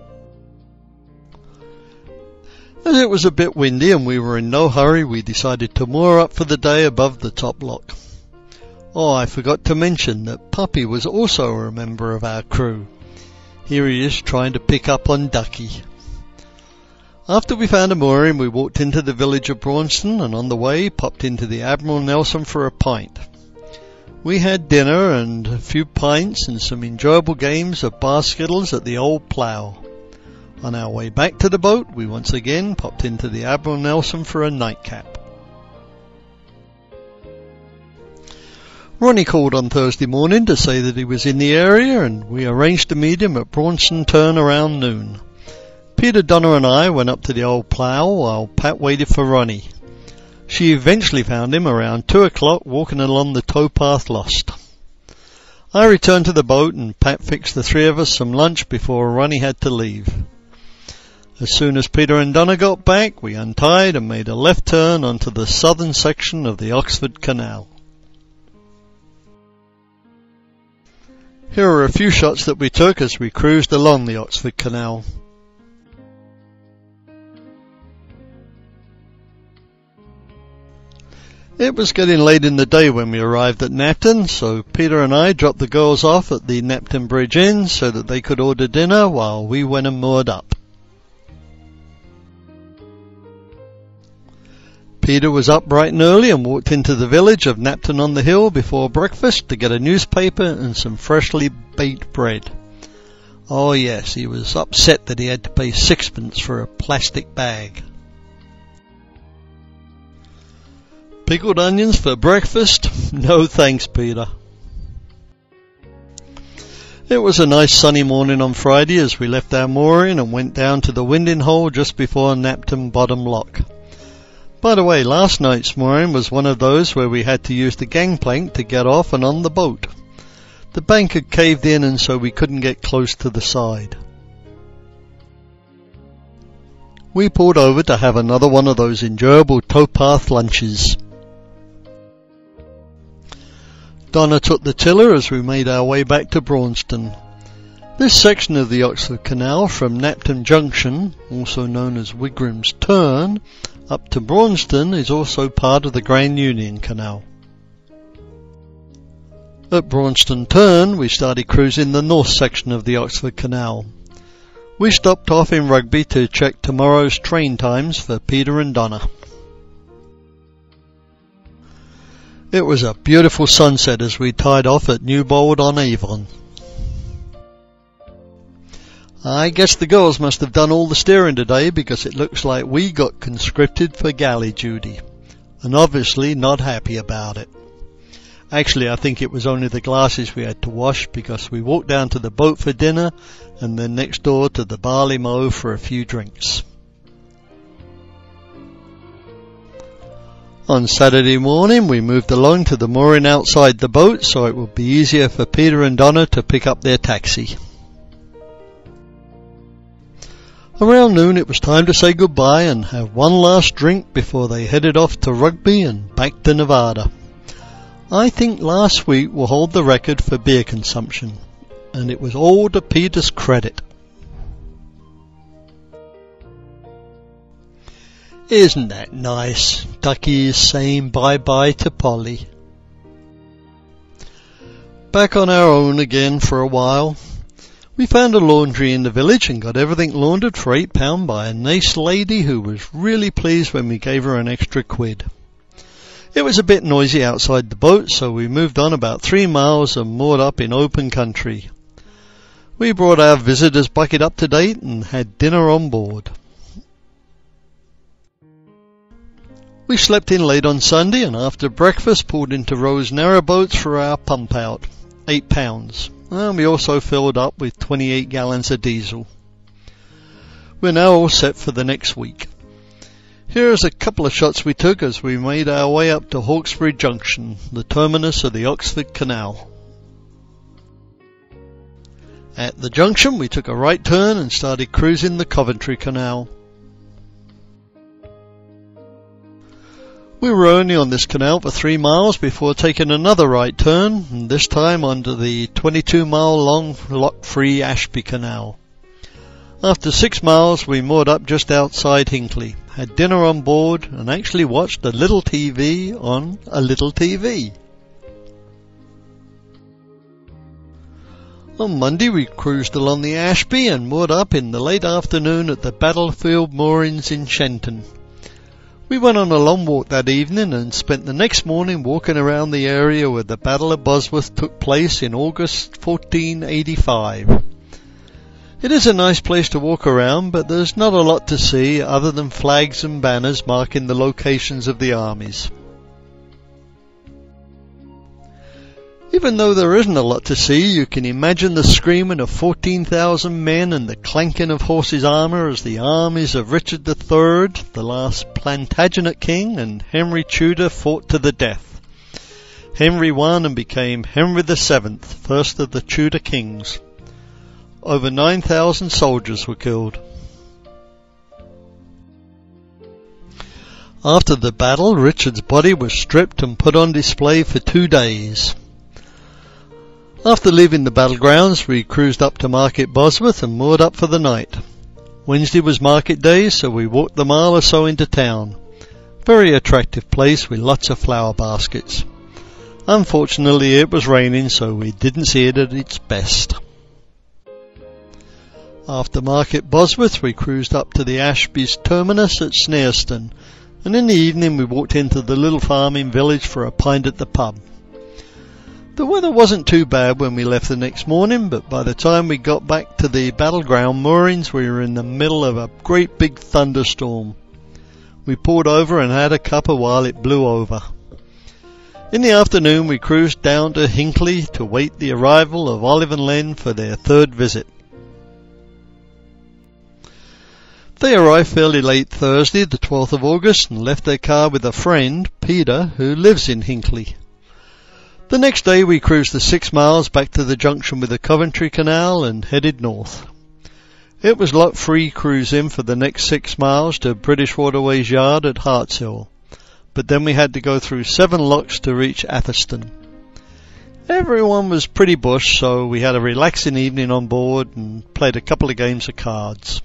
As it was a bit windy and we were in no hurry, we decided to moor up for the day above the top lock. Oh, I forgot to mention that Puppy was also a member of our crew. Here he is trying to pick up on Ducky. After we found a mooring, we walked into the village of Braunston and on the way popped into the Admiral Nelson for a pint. We had dinner and a few pints and some enjoyable games of bar skittles at the Old Plough. On our way back to the boat, we once again popped into the Admiral Nelson for a nightcap. Ronnie called on Thursday morning to say that he was in the area, and we arranged to meet him at Braunston Turn around noon. Peter, Donna and I went up to the Old Plough while Pat waited for Ronnie. She eventually found him around two o'clock walking along the towpath lost. I returned to the boat and Pat fixed the three of us some lunch before Ronnie had to leave. As soon as Peter and Donna got back, we untied and made a left turn onto the southern section of the Oxford Canal. Here are a few shots that we took as we cruised along the Oxford Canal. It was getting late in the day when we arrived at Napton, so Peter and I dropped the girls off at the Napton Bridge Inn so that they could order dinner while we went and moored up. Peter was up bright and early and walked into the village of Napton on the Hill before breakfast to get a newspaper and some freshly baked bread. Oh yes, he was upset that he had to pay sixpence for a plastic bag. Pickled onions for breakfast? No thanks, Peter. It was a nice sunny morning on Friday as we left our mooring and went down to the winding hole just before Napton Bottom Lock. By the way, last night's mooring was one of those where we had to use the gangplank to get off and on the boat. The bank had caved in and so we couldn't get close to the side. We pulled over to have another one of those enjoyable towpath lunches. Donna took the tiller as we made our way back to Braunston. This section of the Oxford Canal from Napton Junction, also known as Wigram's Turn, up to Braunston is also part of the Grand Union Canal. At Braunston Turn we started cruising the north section of the Oxford Canal. We stopped off in Rugby to check tomorrow's train times for Peter and Donna. It was a beautiful sunset as we tied off at Newbold-on-Avon. I guess the girls must have done all the steering today because it looks like we got conscripted for galley duty, and obviously not happy about it. Actually, I think it was only the glasses we had to wash because we walked down to the boat for dinner and then next door to the Barley Mow for a few drinks. On Saturday morning we moved along to the mooring outside the boat so it would be easier for Peter and Donna to pick up their taxi. Around noon it was time to say goodbye and have one last drink before they headed off to Rugby and back to Nevada. I think last week will hold the record for beer consumption, and it was all to Peter's credit. Isn't that nice? Ducky is saying bye-bye to Polly. Back on our own again for a while. We found a laundry in the village and got everything laundered for eight pounds by a nice lady who was really pleased when we gave her an extra quid. It was a bit noisy outside the boat, so we moved on about three miles and moored up in open country. We brought our visitor's bucket up to date and had dinner on board. We slept in late on Sunday and after breakfast pulled into Rowe's narrowboats for our pump out, eight pounds, and we also filled up with twenty-eight gallons of diesel. We're now all set for the next week. Here's a couple of shots we took as we made our way up to Hawkesbury Junction, the terminus of the Oxford Canal. At the junction we took a right turn and started cruising the Coventry Canal. We were only on this canal for three miles before taking another right turn, and this time onto the twenty-two mile long lock-free Ashby Canal. After six miles we moored up just outside Hinckley, had dinner on board and actually watched a little T V on a little T V. On Monday we cruised along the Ashby and moored up in the late afternoon at the Battlefield Moorings in Shenton. We went on a long walk that evening and spent the next morning walking around the area where the Battle of Bosworth took place in August fourteen eighty-five. It is a nice place to walk around, but there's not a lot to see other than flags and banners marking the locations of the armies. Even though there isn't a lot to see, you can imagine the screaming of fourteen thousand men and the clanking of horses' armour as the armies of Richard the Third, the last Plantagenet king, and Henry Tudor fought to the death. Henry won and became Henry the Seventh, first of the Tudor kings. Over nine thousand soldiers were killed. After the battle, Richard's body was stripped and put on display for two days. After leaving the battlegrounds, we cruised up to Market Bosworth and moored up for the night. Wednesday was market day, so we walked the mile or so into town. Very attractive place with lots of flower baskets. Unfortunately, it was raining, so we didn't see it at its best. After Market Bosworth, we cruised up to the Ashby's terminus at Snareston, and in the evening we walked into the little farming village for a pint at the pub. The weather wasn't too bad when we left the next morning, but by the time we got back to the battleground moorings, we were in the middle of a great big thunderstorm. We pulled over and had a cuppa while it blew over. In the afternoon we cruised down to Hinckley to wait the arrival of Olive and Len for their third visit. They arrived fairly late Thursday, the twelfth of August, and left their car with a friend, Peter, who lives in Hinckley. The next day we cruised the six miles back to the junction with the Coventry Canal and headed north. It was lot-free cruising for the next six miles to British Waterways Yard at Hartshill, but then we had to go through seven locks to reach Atherstone. Everyone was pretty bush, so we had a relaxing evening on board and played a couple of games of cards.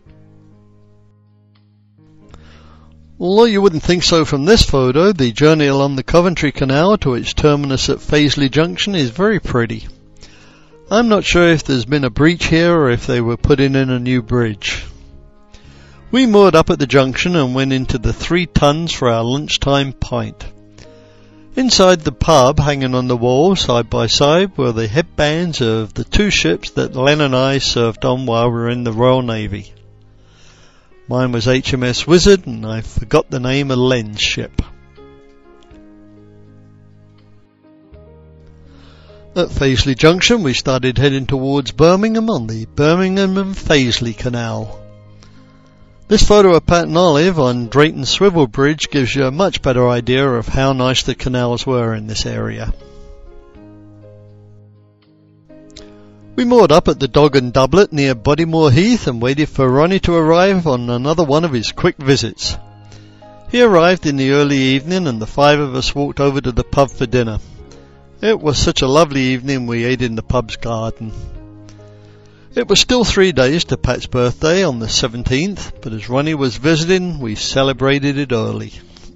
Although you wouldn't think so from this photo, the journey along the Coventry Canal to its terminus at Fazeley Junction is very pretty. I'm not sure if there's been a breach here or if they were putting in a new bridge. We moored up at the junction and went into the Three Tons for our lunchtime pint. Inside the pub, hanging on the wall side by side, were the headbands of the two ships that Len and I served on while we were in the Royal Navy. Mine was H M S Wizard, and I forgot the name of Len's ship. At Fazeley Junction we started heading towards Birmingham on the Birmingham and Fazeley Canal. This photo of Pat and Olive on Drayton Swivel Bridge gives you a much better idea of how nice the canals were in this area. We moored up at the Dog and Doublet near Bodymore Heath and waited for Ronnie to arrive on another one of his quick visits. He arrived in the early evening and the five of us walked over to the pub for dinner. It was such a lovely evening we ate in the pub's garden. It was still three days to Pat's birthday on the seventeenth, but as Ronnie was visiting, we celebrated it early.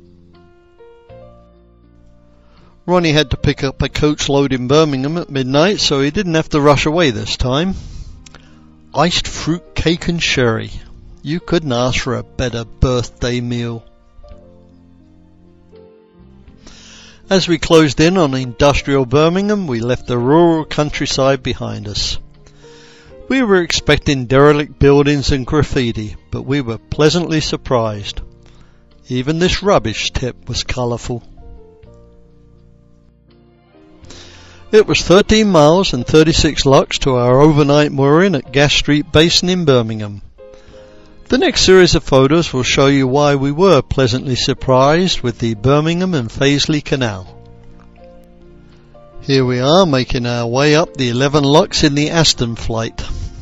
Ronnie had to pick up a coach load in Birmingham at midnight, so he didn't have to rush away this time. Iced fruit cake and sherry. You couldn't ask for a better birthday meal. As we closed in on industrial Birmingham, we left the rural countryside behind us. We were expecting derelict buildings and graffiti, but we were pleasantly surprised. Even this rubbish tip was colourful. It was thirteen miles and thirty-six locks to our overnight mooring at Gas Street Basin in Birmingham. The next series of photos will show you why we were pleasantly surprised with the Birmingham and Fazeley Canal. Here we are making our way up the eleven locks in the Aston flight.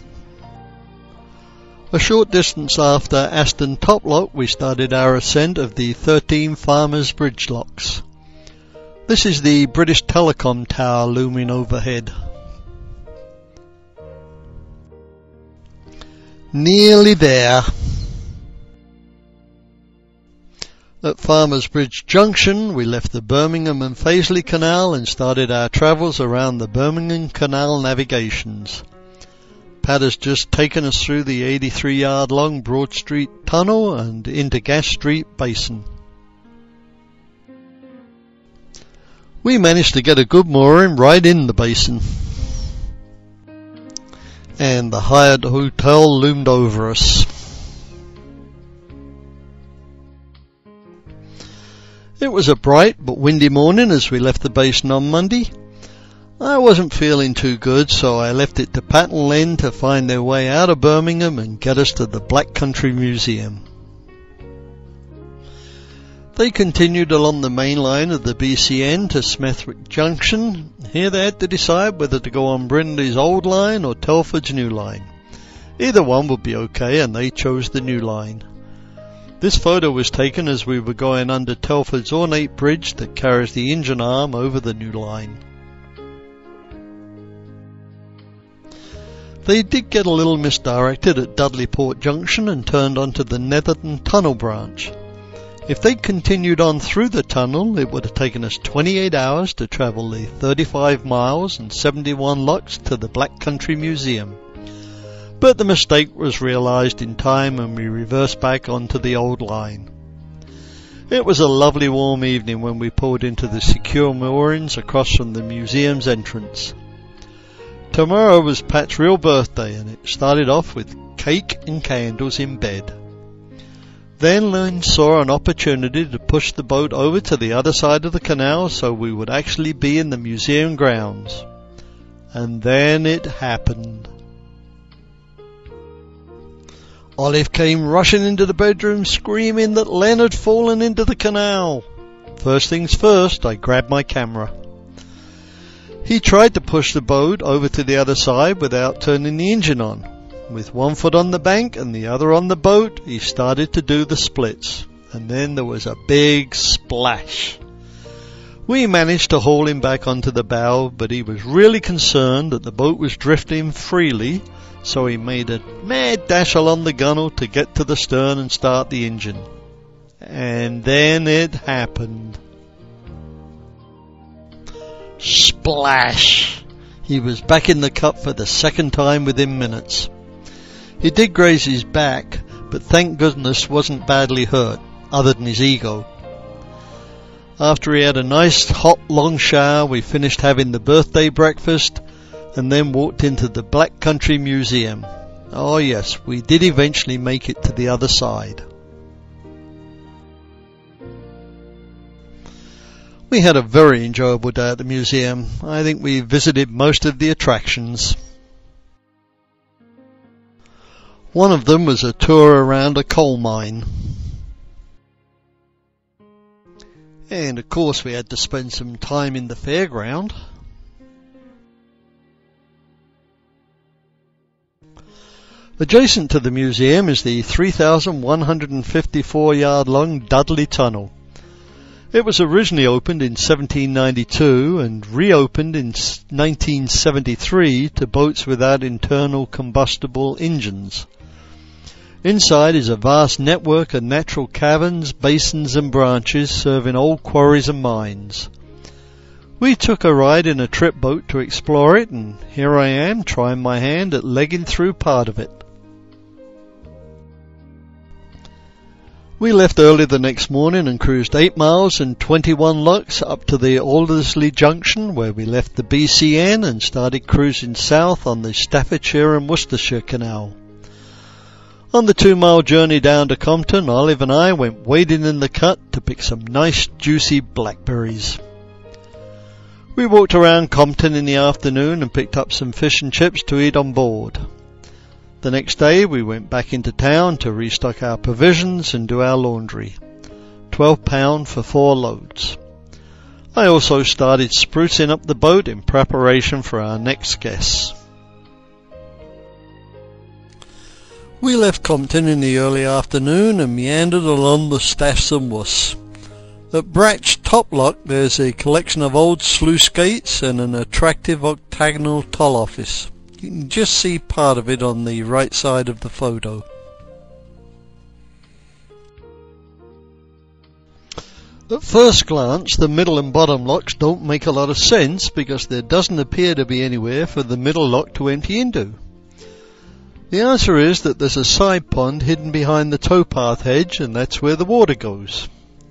A short distance after Aston Top Lock we started our ascent of the thirteen Farmers Bridge locks. This is the British Telecom tower looming overhead. Nearly there. At Farmers Bridge Junction we left the Birmingham and Fazeley Canal and started our travels around the Birmingham Canal navigations. Pat has just taken us through the eighty-three yard long Broad Street Tunnel and into Gas Street Basin. We managed to get a good mooring right in the basin, and the Hyatt Hotel loomed over us. It was a bright but windy morning as we left the basin on Monday. I wasn't feeling too good, so I left it to Pat and Len to find their way out of Birmingham and get us to the Black Country Museum. They continued along the main line of the B C N to Smethwick Junction. Here they had to decide whether to go on Brindley's old line or Telford's new line. Either one would be okay, and they chose the new line. This photo was taken as we were going under Telford's ornate bridge that carries the engine arm over the new line. They did get a little misdirected at Dudley Port Junction and turned onto the Netherton Tunnel branch. If they'd continued on through the tunnel, it would have taken us twenty-eight hours to travel the thirty-five miles and seventy-one locks to the Black Country Museum. But the mistake was realised in time and we reversed back onto the old line. It was a lovely warm evening when we pulled into the secure moorings across from the museum's entrance. Tomorrow was Pat's real birthday, and it started off with cake and candles in bed. Then Lynn saw an opportunity to push the boat over to the other side of the canal so we would actually be in the museum grounds. And then it happened. Olive came rushing into the bedroom screaming that Len had fallen into the canal. First things first, I grabbed my camera. He tried to push the boat over to the other side without turning the engine on. With one foot on the bank and the other on the boat, he started to do the splits, and then there was a big splash. We managed to haul him back onto the bow, but he was really concerned that the boat was drifting freely, so he made a mad dash along the gunwale to get to the stern and start the engine. And then it happened. Splash! He was back in the cup for the second time within minutes. He did graze his back, but thank goodness wasn't badly hurt, other than his ego. After he had a nice hot long shower, we finished having the birthday breakfast and then walked into the Black Country Museum. Oh yes, we did eventually make it to the other side. We had a very enjoyable day at the museum. I think we visited most of the attractions. One of them was a tour around a coal mine. And of course we had to spend some time in the fairground. Adjacent to the museum is the three thousand one hundred fifty-four yard long Dudley Tunnel. It was originally opened in seventeen ninety-two and reopened in nineteen seventy-three to boats without internal combustible engines. Inside is a vast network of natural caverns, basins and branches serving old quarries and mines. We took a ride in a trip boat to explore it, and here I am trying my hand at legging through part of it. We left early the next morning and cruised eight miles and twenty-one locks up to the Aldersley Junction, where we left the B C N and started cruising south on the Staffordshire and Worcestershire Canal. On the two-mile journey down to Compton, Olive and I went wading in the cut to pick some nice juicy blackberries. We walked around Compton in the afternoon and picked up some fish and chips to eat on board. The next day we went back into town to restock our provisions and do our laundry. Twelve pounds for four loads. I also started sprucing up the boat in preparation for our next guests. We left Compton in the early afternoon and meandered along the Staffs and Worce. At Bratch Top Lock there's a collection of old sluice gates and an attractive octagonal toll office. You can just see part of it on the right side of the photo. At first glance, the middle and bottom locks don't make a lot of sense because there doesn't appear to be anywhere for the middle lock to empty into. The answer is that there's a side pond hidden behind the towpath hedge, and that's where the water goes.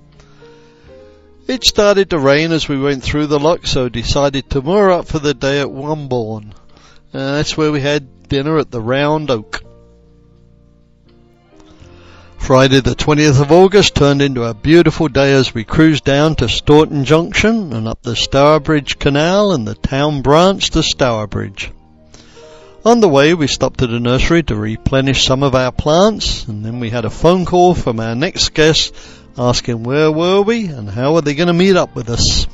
It started to rain as we went through the lock, so decided to moor up for the day at Wombourne. Uh, that's where we had dinner at the Round Oak. Friday the twentieth of August turned into a beautiful day as we cruised down to Staunton Junction and up the Stourbridge Canal and the town branch to Stourbridge. On the way we stopped at a nursery to replenish some of our plants, and then we had a phone call from our next guest asking where were we and how were they going to meet up with us.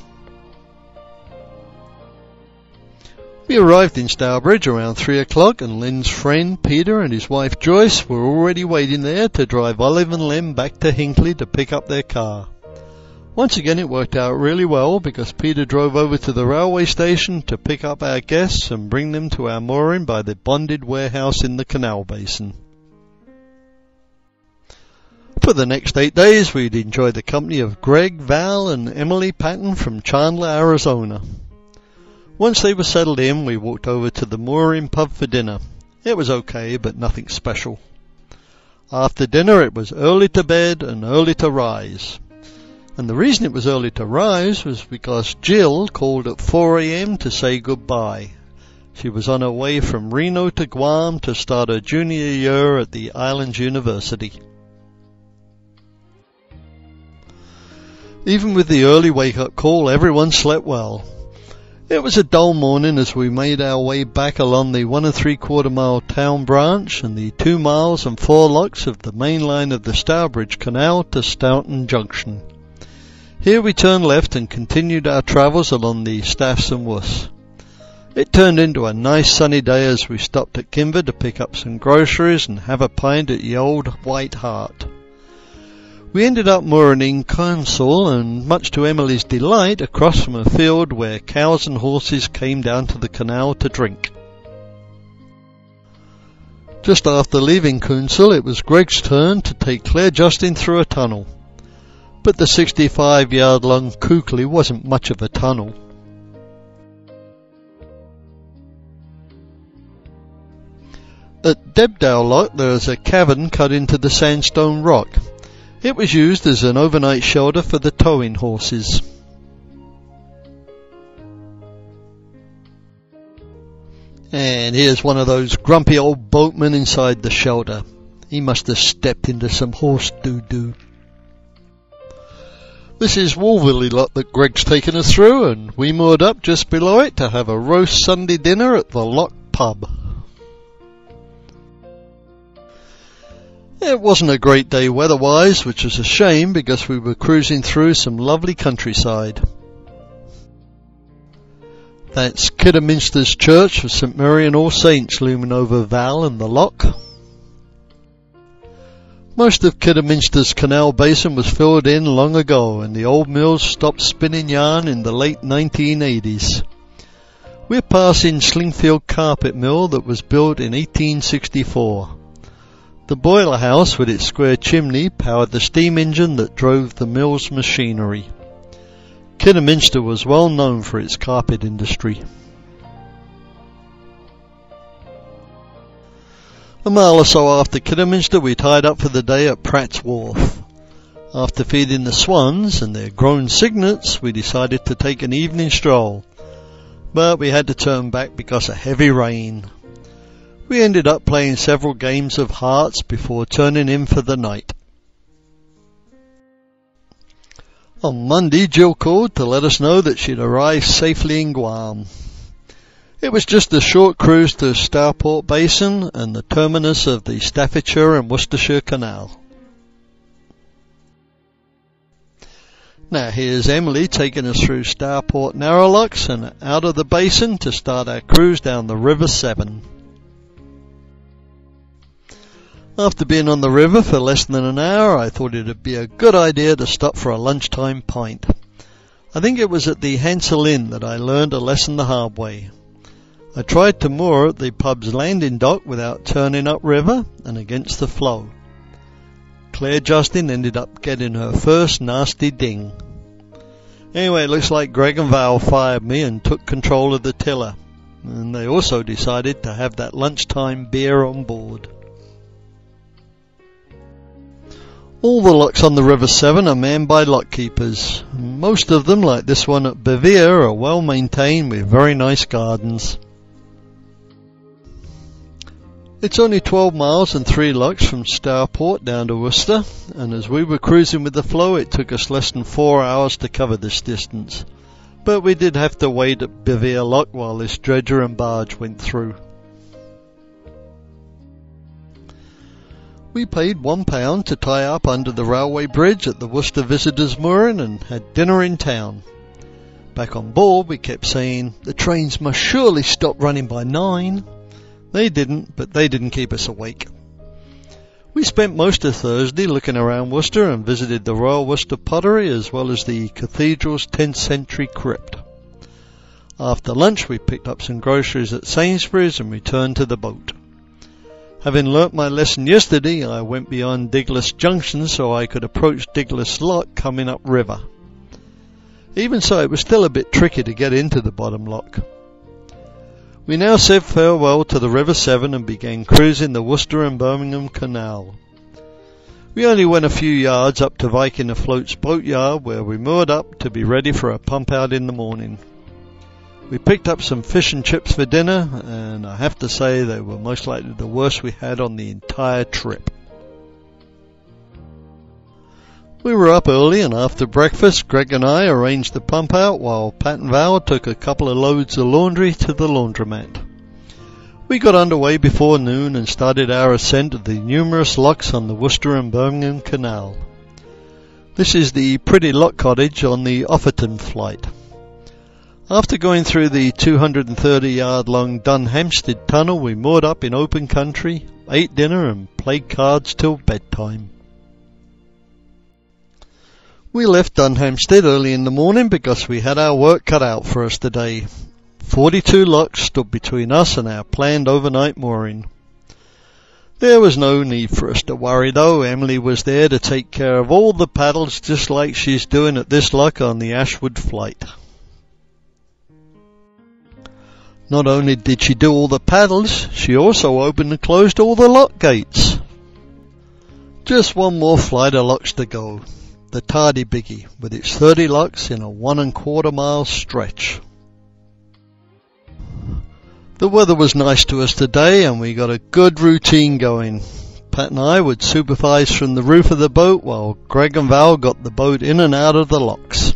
We arrived in Stourbridge around three o'clock, and Lynn's friend Peter and his wife Joyce were already waiting there to drive Olive and Lynn back to Hinckley to pick up their car. Once again it worked out really well because Peter drove over to the railway station to pick up our guests and bring them to our mooring by the bonded warehouse in the canal basin. For the next eight days we'd enjoy the company of Greg, Val and Emily Patton from Chandler, Arizona. Once they were settled in, we walked over to the mooring pub for dinner. It was okay, but nothing special. After dinner it was early to bed and early to rise. And the reason it was early to rise was because Jill called at four a m to say goodbye. She was on her way from Reno to Guam to start her junior year at the Islands University. Even with the early wake-up call, everyone slept well. It was a dull morning as we made our way back along the one and three quarter mile town branch and the two miles and four locks of the main line of the Stourbridge Canal to Stoughton Junction. Here we turned left and continued our travels along the Staffs and Worths. It turned into a nice sunny day as we stopped at Kimber to pick up some groceries and have a pint at the Old White Hart. We ended up mooring in Council, and much to Emily's delight, across from a field where cows and horses came down to the canal to drink. Just after leaving Council, it was Greg's turn to take Claire Justine through a tunnel. But the sixty-five yard long Kookley wasn't much of a tunnel. At Debdale Lock there is a cavern cut into the sandstone rock. It was used as an overnight shelter for the towing horses. And here's one of those grumpy old boatmen inside the shelter. He must have stepped into some horse doo-doo. This is Wolverley Lock that Greg's taken us through, and we moored up just below it to have a roast Sunday dinner at the Lock pub. It wasn't a great day weather-wise, which was a shame because we were cruising through some lovely countryside. That's Kidderminster's Church for St Mary and All Saints looming over Val and the Loch. Most of Kidderminster's canal basin was filled in long ago, and the old mills stopped spinning yarn in the late nineteen eighties. We're passing Slingfield Carpet Mill that was built in eighteen sixty-four. The boiler house with its square chimney powered the steam engine that drove the mill's machinery. Kidderminster was well known for its carpet industry. A mile or so after Kidderminster we tied up for the day at Pratt's Wharf. After feeding the swans and their grown cygnets, we decided to take an evening stroll, but we had to turn back because of heavy rain. We ended up playing several games of hearts before turning in for the night. On Monday, Jill called to let us know that she'd arrived safely in Guam. It was just a short cruise to Stourport Basin and the terminus of the Staffordshire and Worcestershire Canal. Now here's Emily taking us through Stourport Narrowlocks and out of the basin to start our cruise down the River Severn. After being on the river for less than an hour, I thought it would be a good idea to stop for a lunchtime pint. I think it was at the Hansel Inn that I learned a lesson the hard way. I tried to moor at the pub's landing dock without turning upriver and against the flow. Claire Justine ended up getting her first nasty ding. Anyway, it looks like Greg and Val fired me and took control of the tiller, and they also decided to have that lunchtime beer on board. All the locks on the River Severn are manned by lock keepers. Most of them, like this one at Bevere, are well maintained with very nice gardens. It's only twelve miles and three locks from Stourport down to Worcester, and as we were cruising with the flow it took us less than four hours to cover this distance. But we did have to wait at Bevere Lock while this dredger and barge went through. We paid one pound to tie up under the railway bridge at the Worcester Visitors Mooring and had dinner in town. Back on board we kept saying, the trains must surely stop running by nine. They didn't, but they didn't keep us awake. We spent most of Thursday looking around Worcester and visited the Royal Worcester Pottery as well as the cathedral's tenth century crypt. After lunch we picked up some groceries at Sainsbury's and returned to the boat. Having learnt my lesson yesterday, I went beyond Diglas Junction so I could approach Diglas Lock coming up river. Even so, it was still a bit tricky to get into the bottom lock. We now said farewell to the River Severn and began cruising the Worcester and Birmingham Canal. We only went a few yards up to Viking Afloat's boatyard, where we moored up to be ready for a pump out in the morning. We picked up some fish and chips for dinner, and I have to say they were most likely the worst we had on the entire trip. We were up early, and after breakfast Greg and I arranged the pump out while Pat and Val took a couple of loads of laundry to the laundromat. We got underway before noon and started our ascent of the numerous locks on the Worcester and Birmingham Canal. This is the pretty lock cottage on the Offerton flight. After going through the two hundred thirty yard long Dunhampstead tunnel, we moored up in open country, ate dinner and played cards till bedtime. We left Dunhampstead early in the morning because we had our work cut out for us today. Forty-two locks stood between us and our planned overnight mooring. There was no need for us to worry though. Emily was there to take care of all the paddles, just like she's doing at this lock on the Ashwood flight. Not only did she do all the paddles, she also opened and closed all the lock gates. Just one more flight of locks to go. The Tardy Biggie, with its thirty locks in a one and quarter mile stretch. The weather was nice to us today and we got a good routine going. Pat and I would supervise from the roof of the boat while Greg and Val got the boat in and out of the locks.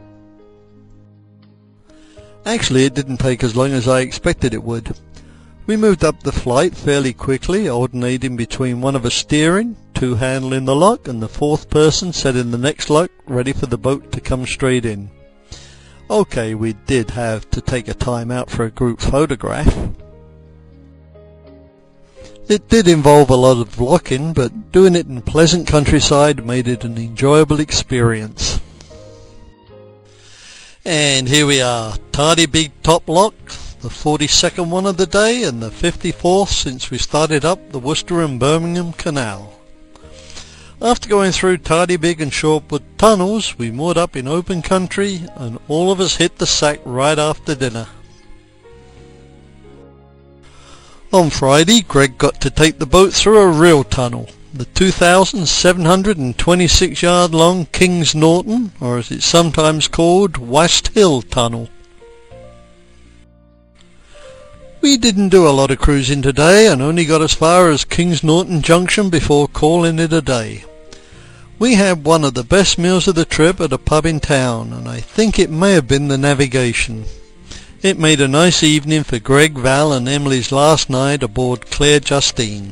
Actually, it didn't take as long as I expected it would. We moved up the flight fairly quickly, alternating between one of us steering, two handling the lock, and the fourth person sat in the next lock, ready for the boat to come straight in. Okay, we did have to take a time out for a group photograph. It did involve a lot of locking, but doing it in pleasant countryside made it an enjoyable experience. And here we are, Tardy Big Top Lock, the forty-second one of the day and the fifty-fourth since we started up the Worcester and Birmingham Canal. After going through Tardy Big and Shortwood tunnels, we moored up in open country and all of us hit the sack right after dinner. On Friday, Greg got to take the boat through a real tunnel, the two thousand seven hundred twenty-six yard long Kings Norton, or as it's sometimes called, West Hill Tunnel. We didn't do a lot of cruising today and only got as far as Kings Norton Junction before calling it a day. We had one of the best meals of the trip at a pub in town, and I think it may have been the navigation. It made a nice evening for Greg, Val and Emily's last night aboard Claire Justine.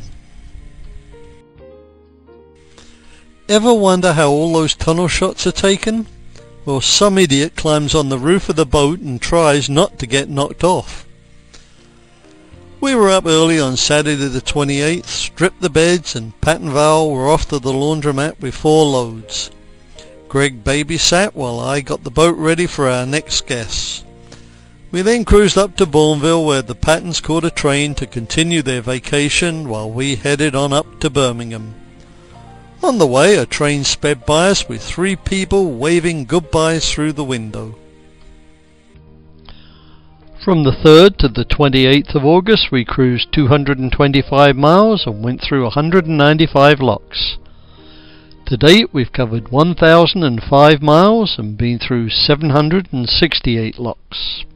Ever wonder how all those tunnel shots are taken? Well, some idiot climbs on the roof of the boat and tries not to get knocked off. We were up early on Saturday the twenty-eighth, stripped the beds, and Pat and Val were off to the laundromat with four loads. Greg babysat while I got the boat ready for our next guests. We then cruised up to Bourneville where the Pattons caught a train to continue their vacation while we headed on up to Birmingham. On the way, a train sped by us with three people waving goodbyes through the window. From the third to the twenty-eighth of August, we cruised two hundred twenty-five miles and went through one hundred ninety-five locks. To date, we've covered one thousand five miles and been through seven hundred sixty-eight locks.